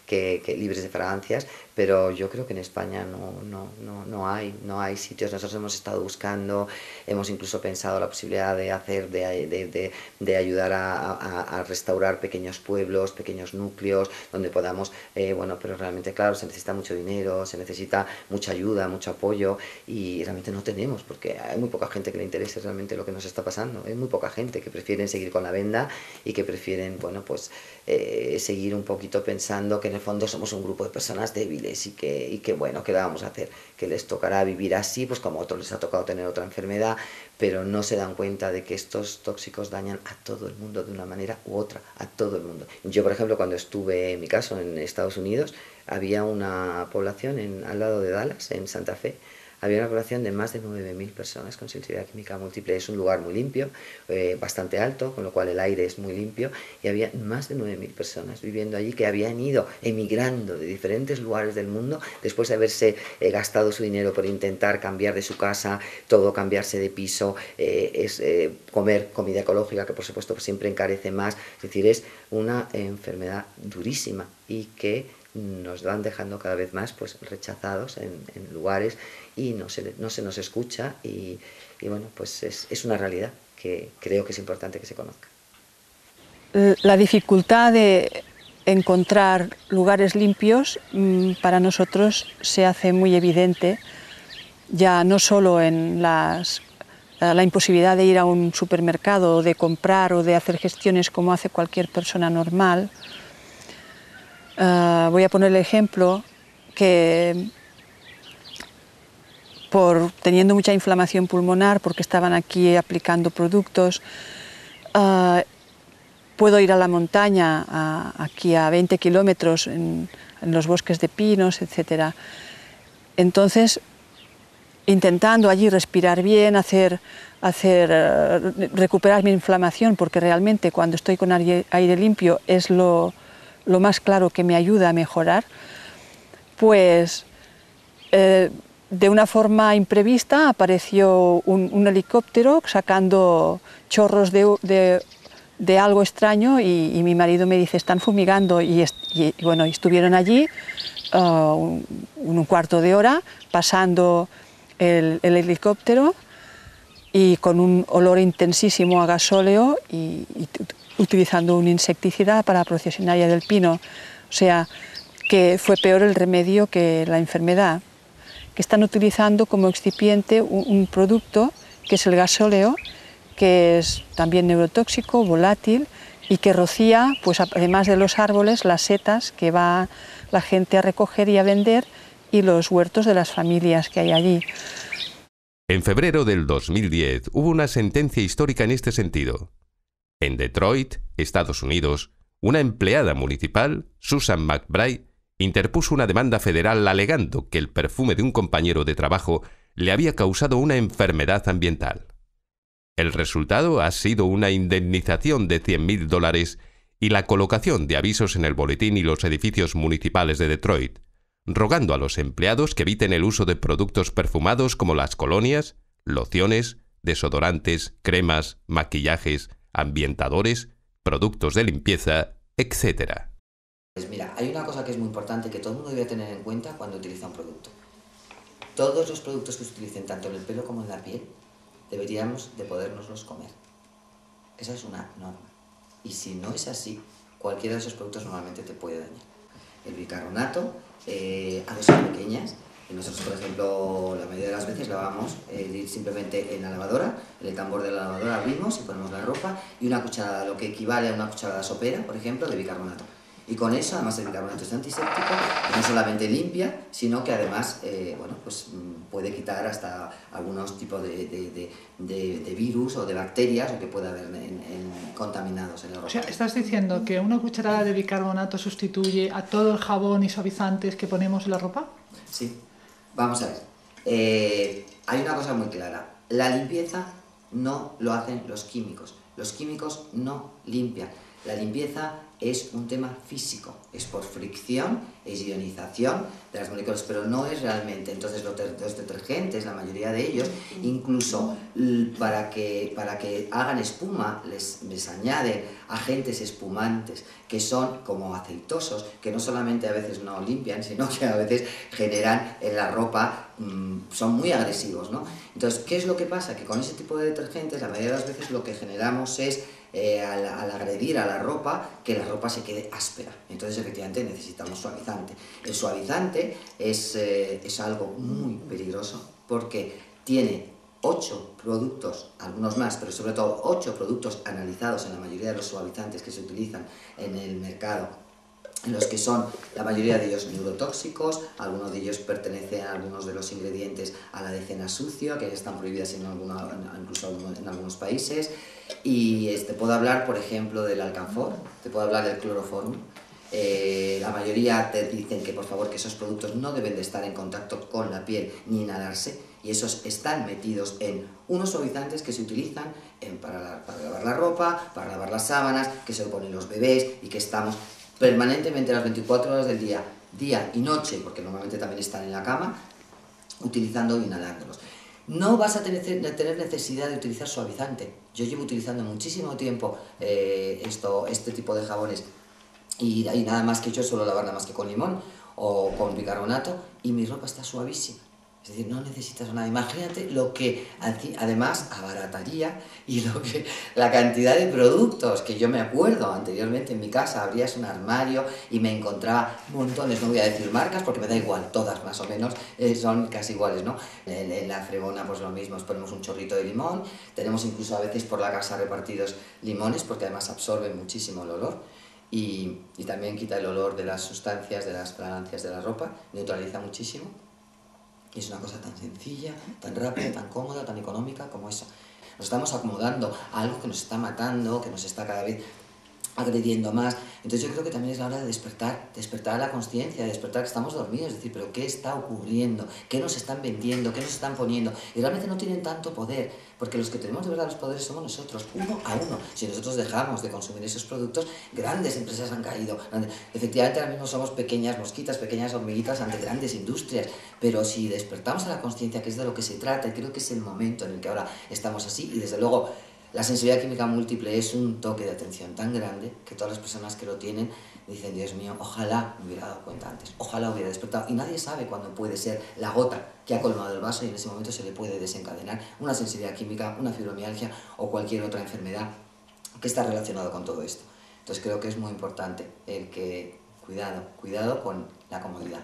que, que libres de fragancias, pero yo creo que en España no, no, no, no, hay, no hay sitios. Nosotros hemos estado buscando, hemos incluso pensado la posibilidad de hacer, de, de, de, de ayudar a, a, a restaurar pequeños pueblos, pequeños núcleos, donde podamos, eh, bueno, pero realmente, claro, se necesita mucho dinero, se necesita mucha ayuda, mucho apoyo, y realmente no tenemos, porque hay muy poca gente que le interese realmente lo que nos está pasando, hay muy poca gente que prefieren seguir con la venda y que prefieren, bueno, pues eh, seguir un poquito pensando que en el fondo somos un grupo de personas débiles y que, y que bueno, ¿qué le vamos a hacer? Que les tocará vivir así, pues como a otros les ha tocado tener otra enfermedad, pero no se dan cuenta de que estos tóxicos dañan a todo el mundo de una manera u otra, a todo el mundo. Yo, por ejemplo, cuando estuve, en mi caso, en Estados Unidos, había una población en, al lado de Dallas, en Santa Fe, había una población de más de nueve mil personas con sensibilidad química múltiple. Es un lugar muy limpio, eh, bastante alto, con lo cual el aire es muy limpio, y había más de nueve mil personas viviendo allí que habían ido emigrando de diferentes lugares del mundo después de haberse eh, gastado su dinero por intentar cambiar de su casa, todo, cambiarse de piso, eh, es, eh, comer comida ecológica, que por supuesto siempre encarece más. Es decir, es una enfermedad durísima y que nos van dejando cada vez más pues rechazados en, en lugares, y no se, no se nos escucha, y, y bueno, pues es, es una realidad que creo que es importante que se conozca. La dificultad de encontrar lugares limpios para nosotros se hace muy evidente, ya no solo en las, la imposibilidad de ir a un supermercado, o de comprar o de hacer gestiones como hace cualquier persona normal. Uh, voy a poner el ejemplo que por teniendo mucha inflamación pulmonar, porque estaban aquí aplicando productos, uh, puedo ir a la montaña, a, aquí a veinte kilómetros, en, en los bosques de pinos, etcétera. Entonces, intentando allí respirar bien, hacer, hacer, uh, recuperar mi inflamación, porque realmente cuando estoy con aire, aire limpio es lo lo más claro que me ayuda a mejorar, pues eh, de una forma imprevista apareció un, un helicóptero sacando chorros de, de, de algo extraño, y, y mi marido me dice, están fumigando, y, est y bueno, estuvieron allí uh, un, un cuarto de hora pasando el, el helicóptero, y con un olor intensísimo a gasóleo, y, y utilizando un insecticida para procesionaria del pino. O sea, que fue peor el remedio que la enfermedad, que están utilizando como excipiente un, un producto que es el gasóleo, que es también neurotóxico, volátil, y que rocía, pues además de los árboles, las setas que va la gente a recoger y a vender, y los huertos de las familias que hay allí. En febrero del dos mil diez hubo una sentencia histórica en este sentido. En Detroit, Estados Unidos, una empleada municipal, Susan McBride, interpuso una demanda federal alegando que el perfume de un compañero de trabajo le había causado una enfermedad ambiental. El resultado ha sido una indemnización de cien mil dólares y la colocación de avisos en el boletín y los edificios municipales de Detroit, rogando a los empleados que eviten el uso de productos perfumados como las colonias, lociones, desodorantes, cremas, maquillajes, ambientadores, productos de limpieza, etcétera. Pues mira, hay una cosa que es muy importante que todo el mundo debe tener en cuenta cuando utiliza un producto. Todos los productos que se utilicen tanto en el pelo como en la piel deberíamos de podérnoslos comer. Esa es una norma. Y si no es así, cualquiera de esos productos normalmente te puede dañar. El bicarbonato eh, a dosis pequeñas. Y nosotros, por ejemplo, la mayoría de las veces lavamos eh, simplemente en la lavadora, en el tambor de la lavadora abrimos y ponemos la ropa, y una cucharada, lo que equivale a una cucharada sopera, por ejemplo, de bicarbonato. Y con eso, además el bicarbonato es antiséptico, no solamente limpia, sino que además eh, bueno, pues, puede quitar hasta algunos tipos de, de, de, de, de virus o de bacterias o que pueda haber en, en, contaminados en la ropa. O sea, ¿estás diciendo que una cucharada de bicarbonato sustituye a todo el jabón y suavizantes que ponemos en la ropa? Sí. Vamos a ver, eh, hay una cosa muy clara, la limpieza no lo hacen los químicos, los químicos no limpian. La limpieza es un tema físico, es por fricción, es ionización de las moléculas, pero no es realmente. Entonces los, los detergentes, la mayoría de ellos, incluso para que, para que hagan espuma, les, les añaden agentes espumantes que son como aceitosos, que no solamente a veces no limpian, sino que a veces generan en la ropa, mmm, son muy agresivos, ¿no? Entonces, ¿qué es lo que pasa? Que con ese tipo de detergentes, la mayoría de las veces lo que generamos es Eh, al, al agredir a la ropa, que la ropa se quede áspera. Entonces, efectivamente, necesitamos suavizante. El suavizante es, eh, es algo muy peligroso porque tiene ocho productos, algunos más, pero sobre todo ocho productos analizados en la mayoría de los suavizantes que se utilizan en el mercado, en los que son la mayoría de ellos neurotóxicos, algunos de ellos pertenecen a algunos de los ingredientes a la decena sucio, que están prohibidas en alguna, incluso en algunos países. Y te puedo hablar, por ejemplo, del alcanfor, te puedo hablar del cloroformo. Eh, la mayoría te dicen que por favor que esos productos no deben de estar en contacto con la piel ni inhalarse, y esos están metidos en unos suavizantes que se utilizan en, para, la, para lavar la ropa, para lavar las sábanas, que se ponen los bebés y que estamos permanentemente las veinticuatro horas del día, día y noche, porque normalmente también están en la cama, utilizando e inhalándolos. No vas a tener, tener necesidad de utilizar suavizante. Yo llevo utilizando muchísimo tiempo eh, esto, este tipo de jabones y, y nada más que yo suelo lavar nada más que con limón o con bicarbonato y mi ropa está suavísima. Es decir, no necesitas nada. Imagínate lo que además abarataría y lo que, la cantidad de productos que yo me acuerdo anteriormente en mi casa. Abrías un armario y me encontraba montones, no voy a decir marcas porque me da igual, todas más o menos eh, son casi iguales, ¿no? En, en la fregona pues lo mismo, ponemos un chorrito de limón, tenemos incluso a veces por la casa repartidos limones porque además absorben muchísimo el olor y, y también quita el olor de las sustancias, de las fragancias de la ropa, neutraliza muchísimo. Y es una cosa tan sencilla, tan rápida, tan cómoda, tan económica como eso. Nos estamos acomodando a algo que nos está matando, que nos está cada vez agrediendo más. Entonces yo creo que también es la hora de despertar, despertar la conciencia, despertar que estamos dormidos, es decir, pero ¿qué está ocurriendo? ¿Qué nos están vendiendo? ¿Qué nos están poniendo? Y realmente no tienen tanto poder, porque los que tenemos de verdad los poderes somos nosotros, uno a uno. Si nosotros dejamos de consumir esos productos, grandes empresas han caído. Efectivamente ahora mismo somos pequeñas mosquitas, pequeñas hormiguitas ante grandes industrias, pero si despertamos a la conciencia, que es de lo que se trata, y creo que es el momento en el que ahora estamos así, y desde luego la sensibilidad química múltiple es un toque de atención tan grande que todas las personas que lo tienen dicen, Dios mío, ojalá me hubiera dado cuenta antes, ojalá hubiera despertado. Y nadie sabe cuándo puede ser la gota que ha colmado el vaso y en ese momento se le puede desencadenar una sensibilidad química, una fibromialgia o cualquier otra enfermedad que está relacionada con todo esto. Entonces creo que es muy importante el que, cuidado, cuidado con la comodidad.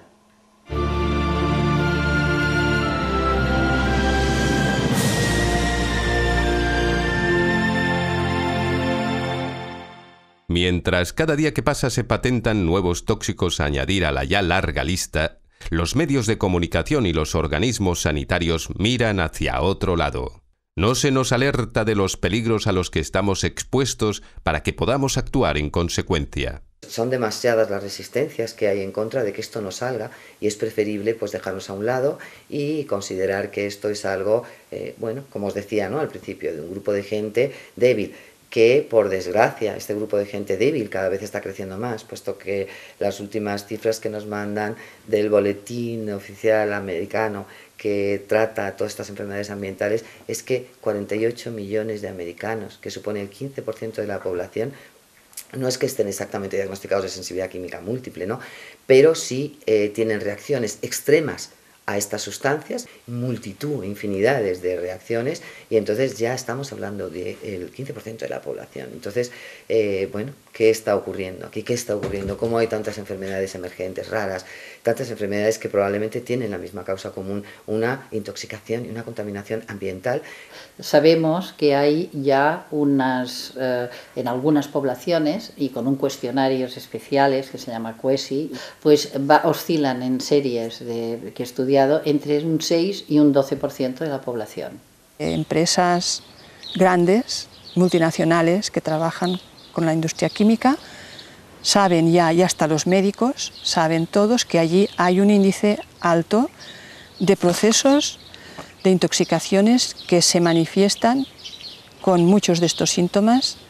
Mientras cada día que pasa se patentan nuevos tóxicos a añadir a la ya larga lista, los medios de comunicación y los organismos sanitarios miran hacia otro lado. No se nos alerta de los peligros a los que estamos expuestos para que podamos actuar en consecuencia. Son demasiadas las resistencias que hay en contra de que esto no salga y es preferible pues dejarnos a un lado y considerar que esto es algo, eh, bueno, como os decía, ¿no?, al principio, de un grupo de gente débil, que por desgracia este grupo de gente débil cada vez está creciendo más, puesto que las últimas cifras que nos mandan del boletín oficial americano que trata todas estas enfermedades ambientales es que cuarenta y ocho millones de americanos, que supone el quince por ciento de la población, no es que estén exactamente diagnosticados de sensibilidad química múltiple, ¿no?, pero sí eh, tienen reacciones extremas a estas sustancias, multitud, infinidades de reacciones, y entonces ya estamos hablando del quince por ciento de la población. Entonces, eh, bueno, ¿qué está ocurriendo aquí? ¿Qué está ocurriendo? ¿Cómo hay tantas enfermedades emergentes, raras? Tantas enfermedades que probablemente tienen la misma causa común, una intoxicación y una contaminación ambiental. Sabemos que hay ya unas, eh, en algunas poblaciones, y con un cuestionarios especiales que se llama CUESI, pues va, oscilan en series de, que he estudiado entre un seis y un doce por ciento de la población. Empresas grandes, multinacionales, que trabajan con la industria química, saben ya, y hasta los médicos, saben todos que allí hay un índice alto de procesos de intoxicaciones que se manifiestan con muchos de estos síntomas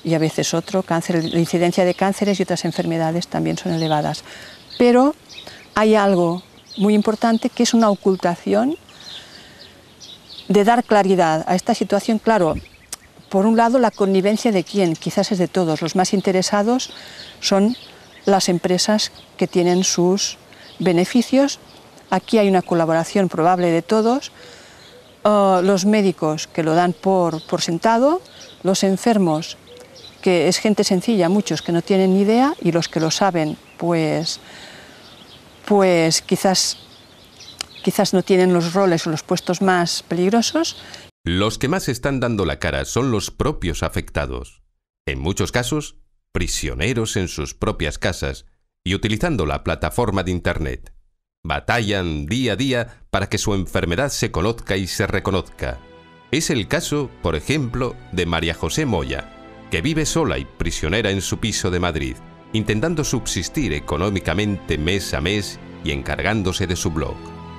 y a veces otro. Cáncer, la incidencia de cánceres y otras enfermedades también son elevadas. Pero hay algo muy importante que es una ocultación de dar claridad a esta situación. Claro, por un lado la connivencia de quién, quizás es de todos. Los más interesados son las empresas que tienen sus beneficios. Aquí hay una colaboración probable de todos. Uh, los médicos que lo dan por, por sentado, los enfermos, que es gente sencilla, muchos que no tienen ni idea, y los que lo saben, pues, pues quizás, quizás no tienen los roles o los puestos más peligrosos. Los que más están dando la cara son los propios afectados. En muchos casos, prisioneros en sus propias casas y utilizando la plataforma de Internet. Batallan día a día para que su enfermedad se conozca y se reconozca. Es el caso, por ejemplo, de María José Moya, que vive sola y prisionera en su piso de Madrid, intentando subsistir económicamente mes a mes y encargándose de su blog.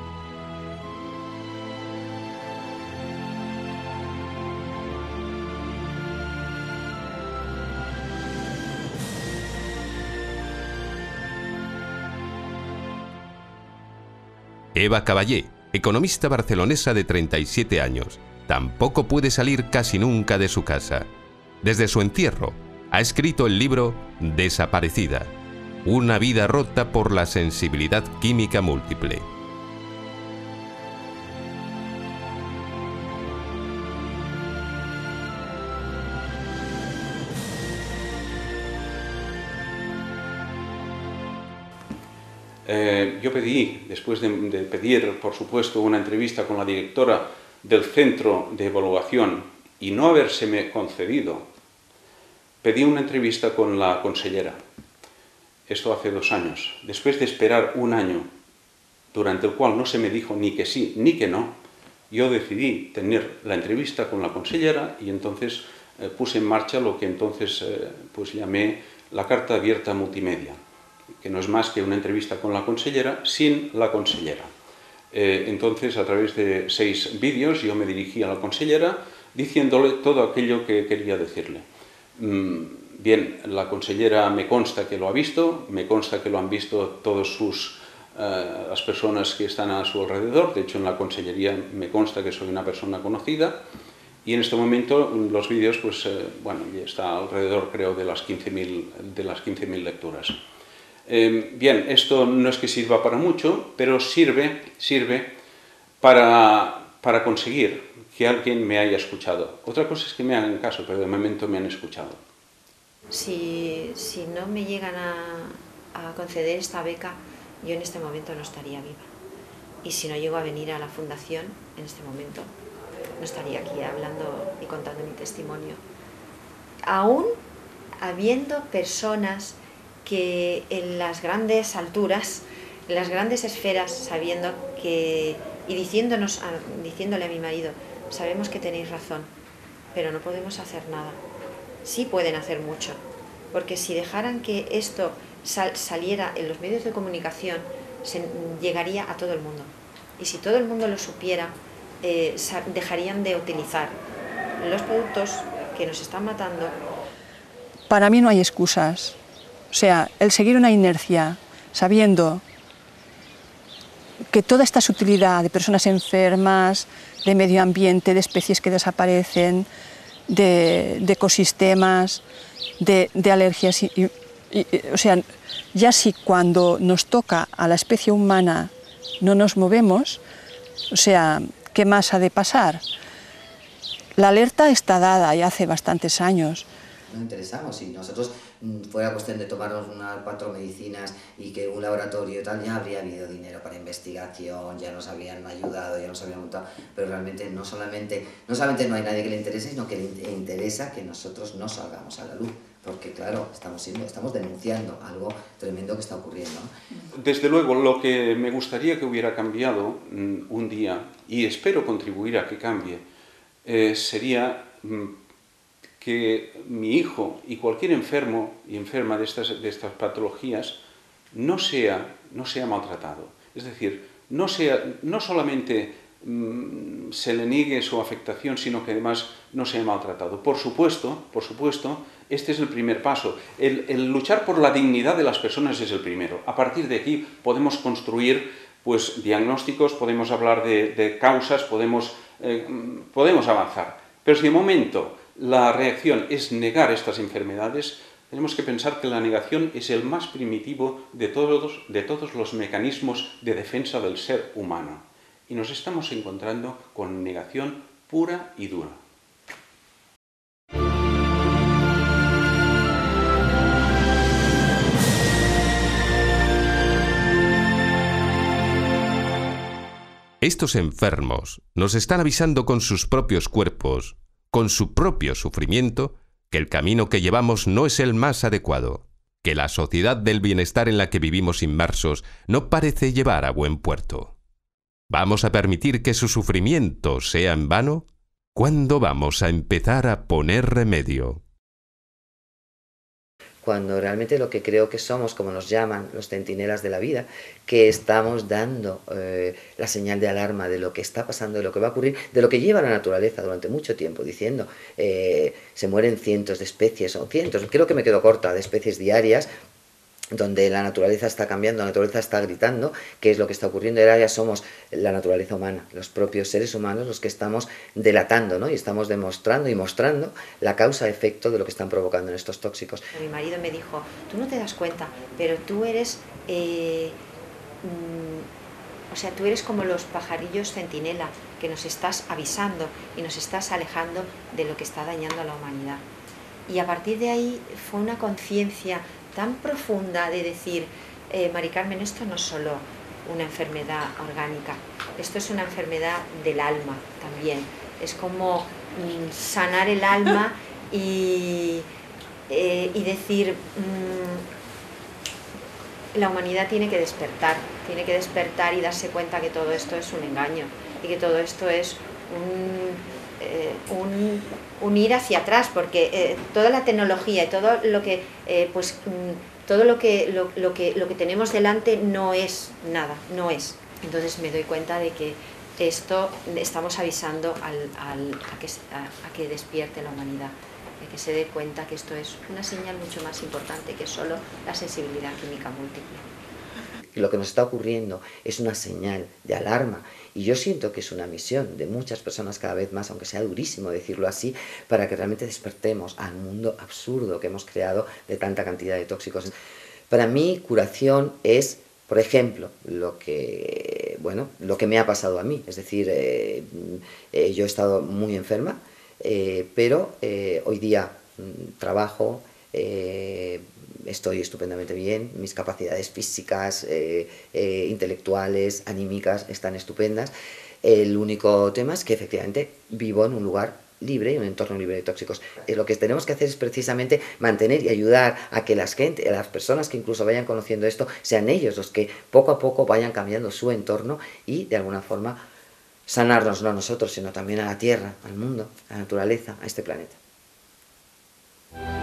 Eva Caballé, economista barcelonesa de treinta y siete años, tampoco puede salir casi nunca de su casa. Desde su entierro, ha escrito el libro Desaparecida, una vida rota por la sensibilidad química múltiple. Eh, yo pedí, después de, de pedir, por supuesto, una entrevista con la directora del Centro de Evaluación y no habérseme concedido, pedí una entrevista con la consellera. Esto hace dos años. Después de esperar un año, durante el cual no se me dijo ni que sí ni que no, yo decidí tener la entrevista con la consellera y entonces eh, puse en marcha lo que entonces eh, pues llamé la carta abierta multimedia, que no es más que una entrevista con la consellera sin la consellera. Eh, entonces, a través de seis vídeos, yo me dirigí a la consellera diciéndole todo aquello que quería decirle. Mm, bien, la consellera me consta que lo ha visto, me consta que lo han visto todas sus, eh, las personas que están a su alrededor. De hecho, en la consellería me consta que soy una persona conocida. Y en este momento los vídeos, pues, eh, bueno, ya está alrededor, creo, de las quince mil de las quince mil lecturas. Eh, bien, esto no es que sirva para mucho, pero sirve, sirve para, para conseguir que alguien me haya escuchado. Otra cosa es que me hagan caso, pero de momento me han escuchado. Si, si no me llegan a, a conceder esta beca, yo en este momento no estaría viva. Y si no llego a venir a la fundación, en este momento, no estaría aquí hablando y contando mi testimonio. Aún habiendo personas que en las grandes alturas, en las grandes esferas, sabiendo que, y diciéndonos, diciéndole a mi marido, sabemos que tenéis razón, pero no podemos hacer nada. Sí pueden hacer mucho, porque si dejaran que esto sal, saliera en los medios de comunicación, se, llegaría a todo el mundo. Y si todo el mundo lo supiera, eh, dejarían de utilizar los productos que nos están matando. Para mí no hay excusas. O sea, el seguir una inercia, sabiendo que toda esta sutilidad de personas enfermas, de medio ambiente, de especies que desaparecen, de, de ecosistemas, de, de alergias, y, y, y, o sea, ya si cuando nos toca a la especie humana no nos movemos, o sea, ¿qué más ha de pasar? La alerta está dada ya hace bastantes años. No interesamos, si nosotros fuera cuestión de tomarnos unas cuatro medicinas y que un laboratorio y tal, ya habría habido dinero para investigación, ya nos habrían ayudado, ya nos habrían montado, pero realmente no solamente, no solamente no hay nadie que le interese, sino que le interesa que nosotros no salgamos a la luz, porque claro, estamos, siendo, estamos denunciando algo tremendo que está ocurriendo. Desde luego, lo que me gustaría que hubiera cambiado mm, un día, y espero contribuir a que cambie, eh, sería mm, que mi hijo y cualquier enfermo y enferma de estas, de estas patologías no sea, no sea maltratado. Es decir, no, sea, no solamente mmm, se le niegue su afectación, sino que además no sea maltratado. Por supuesto, por supuesto, este es el primer paso. El, el luchar por la dignidad de las personas es el primero. A partir de aquí podemos construir pues, diagnósticos, podemos hablar de, de causas, podemos, eh, podemos avanzar. Pero si de momento la reacción es negar estas enfermedades, tenemos que pensar que la negación es el más primitivo de todos, de todos los mecanismos de defensa del ser humano. Y nos estamos encontrando con negación pura y dura. Estos enfermos nos están avisando con sus propios cuerpos, con su propio sufrimiento, que el camino que llevamos no es el más adecuado, que la sociedad del bienestar en la que vivimos inmersos no parece llevar a buen puerto. ¿Vamos a permitir que su sufrimiento sea en vano? ¿Cuándo vamos a empezar a poner remedio? Cuando realmente lo que creo que somos, como nos llaman los centinelas de la vida, que estamos dando eh, la señal de alarma de lo que está pasando, de lo que va a ocurrir, de lo que lleva la naturaleza durante mucho tiempo, diciendo eh, se mueren cientos de especies, o cientos, creo que me quedo corta, de especies diarias, donde la naturaleza está cambiando, la naturaleza está gritando, qué es lo que está ocurriendo. Ahora ya somos la naturaleza humana, los propios seres humanos los que estamos delatando, ¿no? Y estamos demostrando y mostrando la causa-efecto de lo que están provocando en estos tóxicos. Mi marido me dijo, tú no te das cuenta, pero tú eres, eh, mm, o sea, tú eres como los pajarillos centinela, que nos estás avisando y nos estás alejando de lo que está dañando a la humanidad. Y a partir de ahí fue una conciencia tan profunda de decir, eh, Mari Carmen, esto no es solo una enfermedad orgánica, esto es una enfermedad del alma también. Es como mm, sanar el alma y, eh, y decir, mmm, la humanidad tiene que despertar, tiene que despertar y darse cuenta que todo esto es un engaño y que todo esto es un... Eh, un, un ir hacia atrás, porque eh, toda la tecnología y todo lo que eh, pues mm, todo lo que lo, lo que lo que tenemos delante no es nada, no es. Entonces me doy cuenta de que esto estamos avisando al, al, a, que, a, a que despierte la humanidad, de que se dé cuenta que esto es una señal mucho más importante que solo la sensibilidad química múltiple. Y lo que nos está ocurriendo es una señal de alarma, y yo siento que es una misión de muchas personas cada vez más, aunque sea durísimo decirlo así, para que realmente despertemos al mundo absurdo que hemos creado de tanta cantidad de tóxicos. Para mí, curación es, por ejemplo, lo que, bueno, lo que me ha pasado a mí. Es decir, eh, eh, yo he estado muy enferma, eh, pero eh, hoy día mm, trabajo, eh, estoy estupendamente bien, mis capacidades físicas, eh, eh, intelectuales, anímicas están estupendas. El único tema es que efectivamente vivo en un lugar libre y un entorno libre de tóxicos. Eh, lo que tenemos que hacer es precisamente mantener y ayudar a que las, gente, a las personas que incluso vayan conociendo esto, sean ellos los que poco a poco vayan cambiando su entorno y de alguna forma sanarnos, no a nosotros, sino también a la tierra, al mundo, a la naturaleza, a este planeta.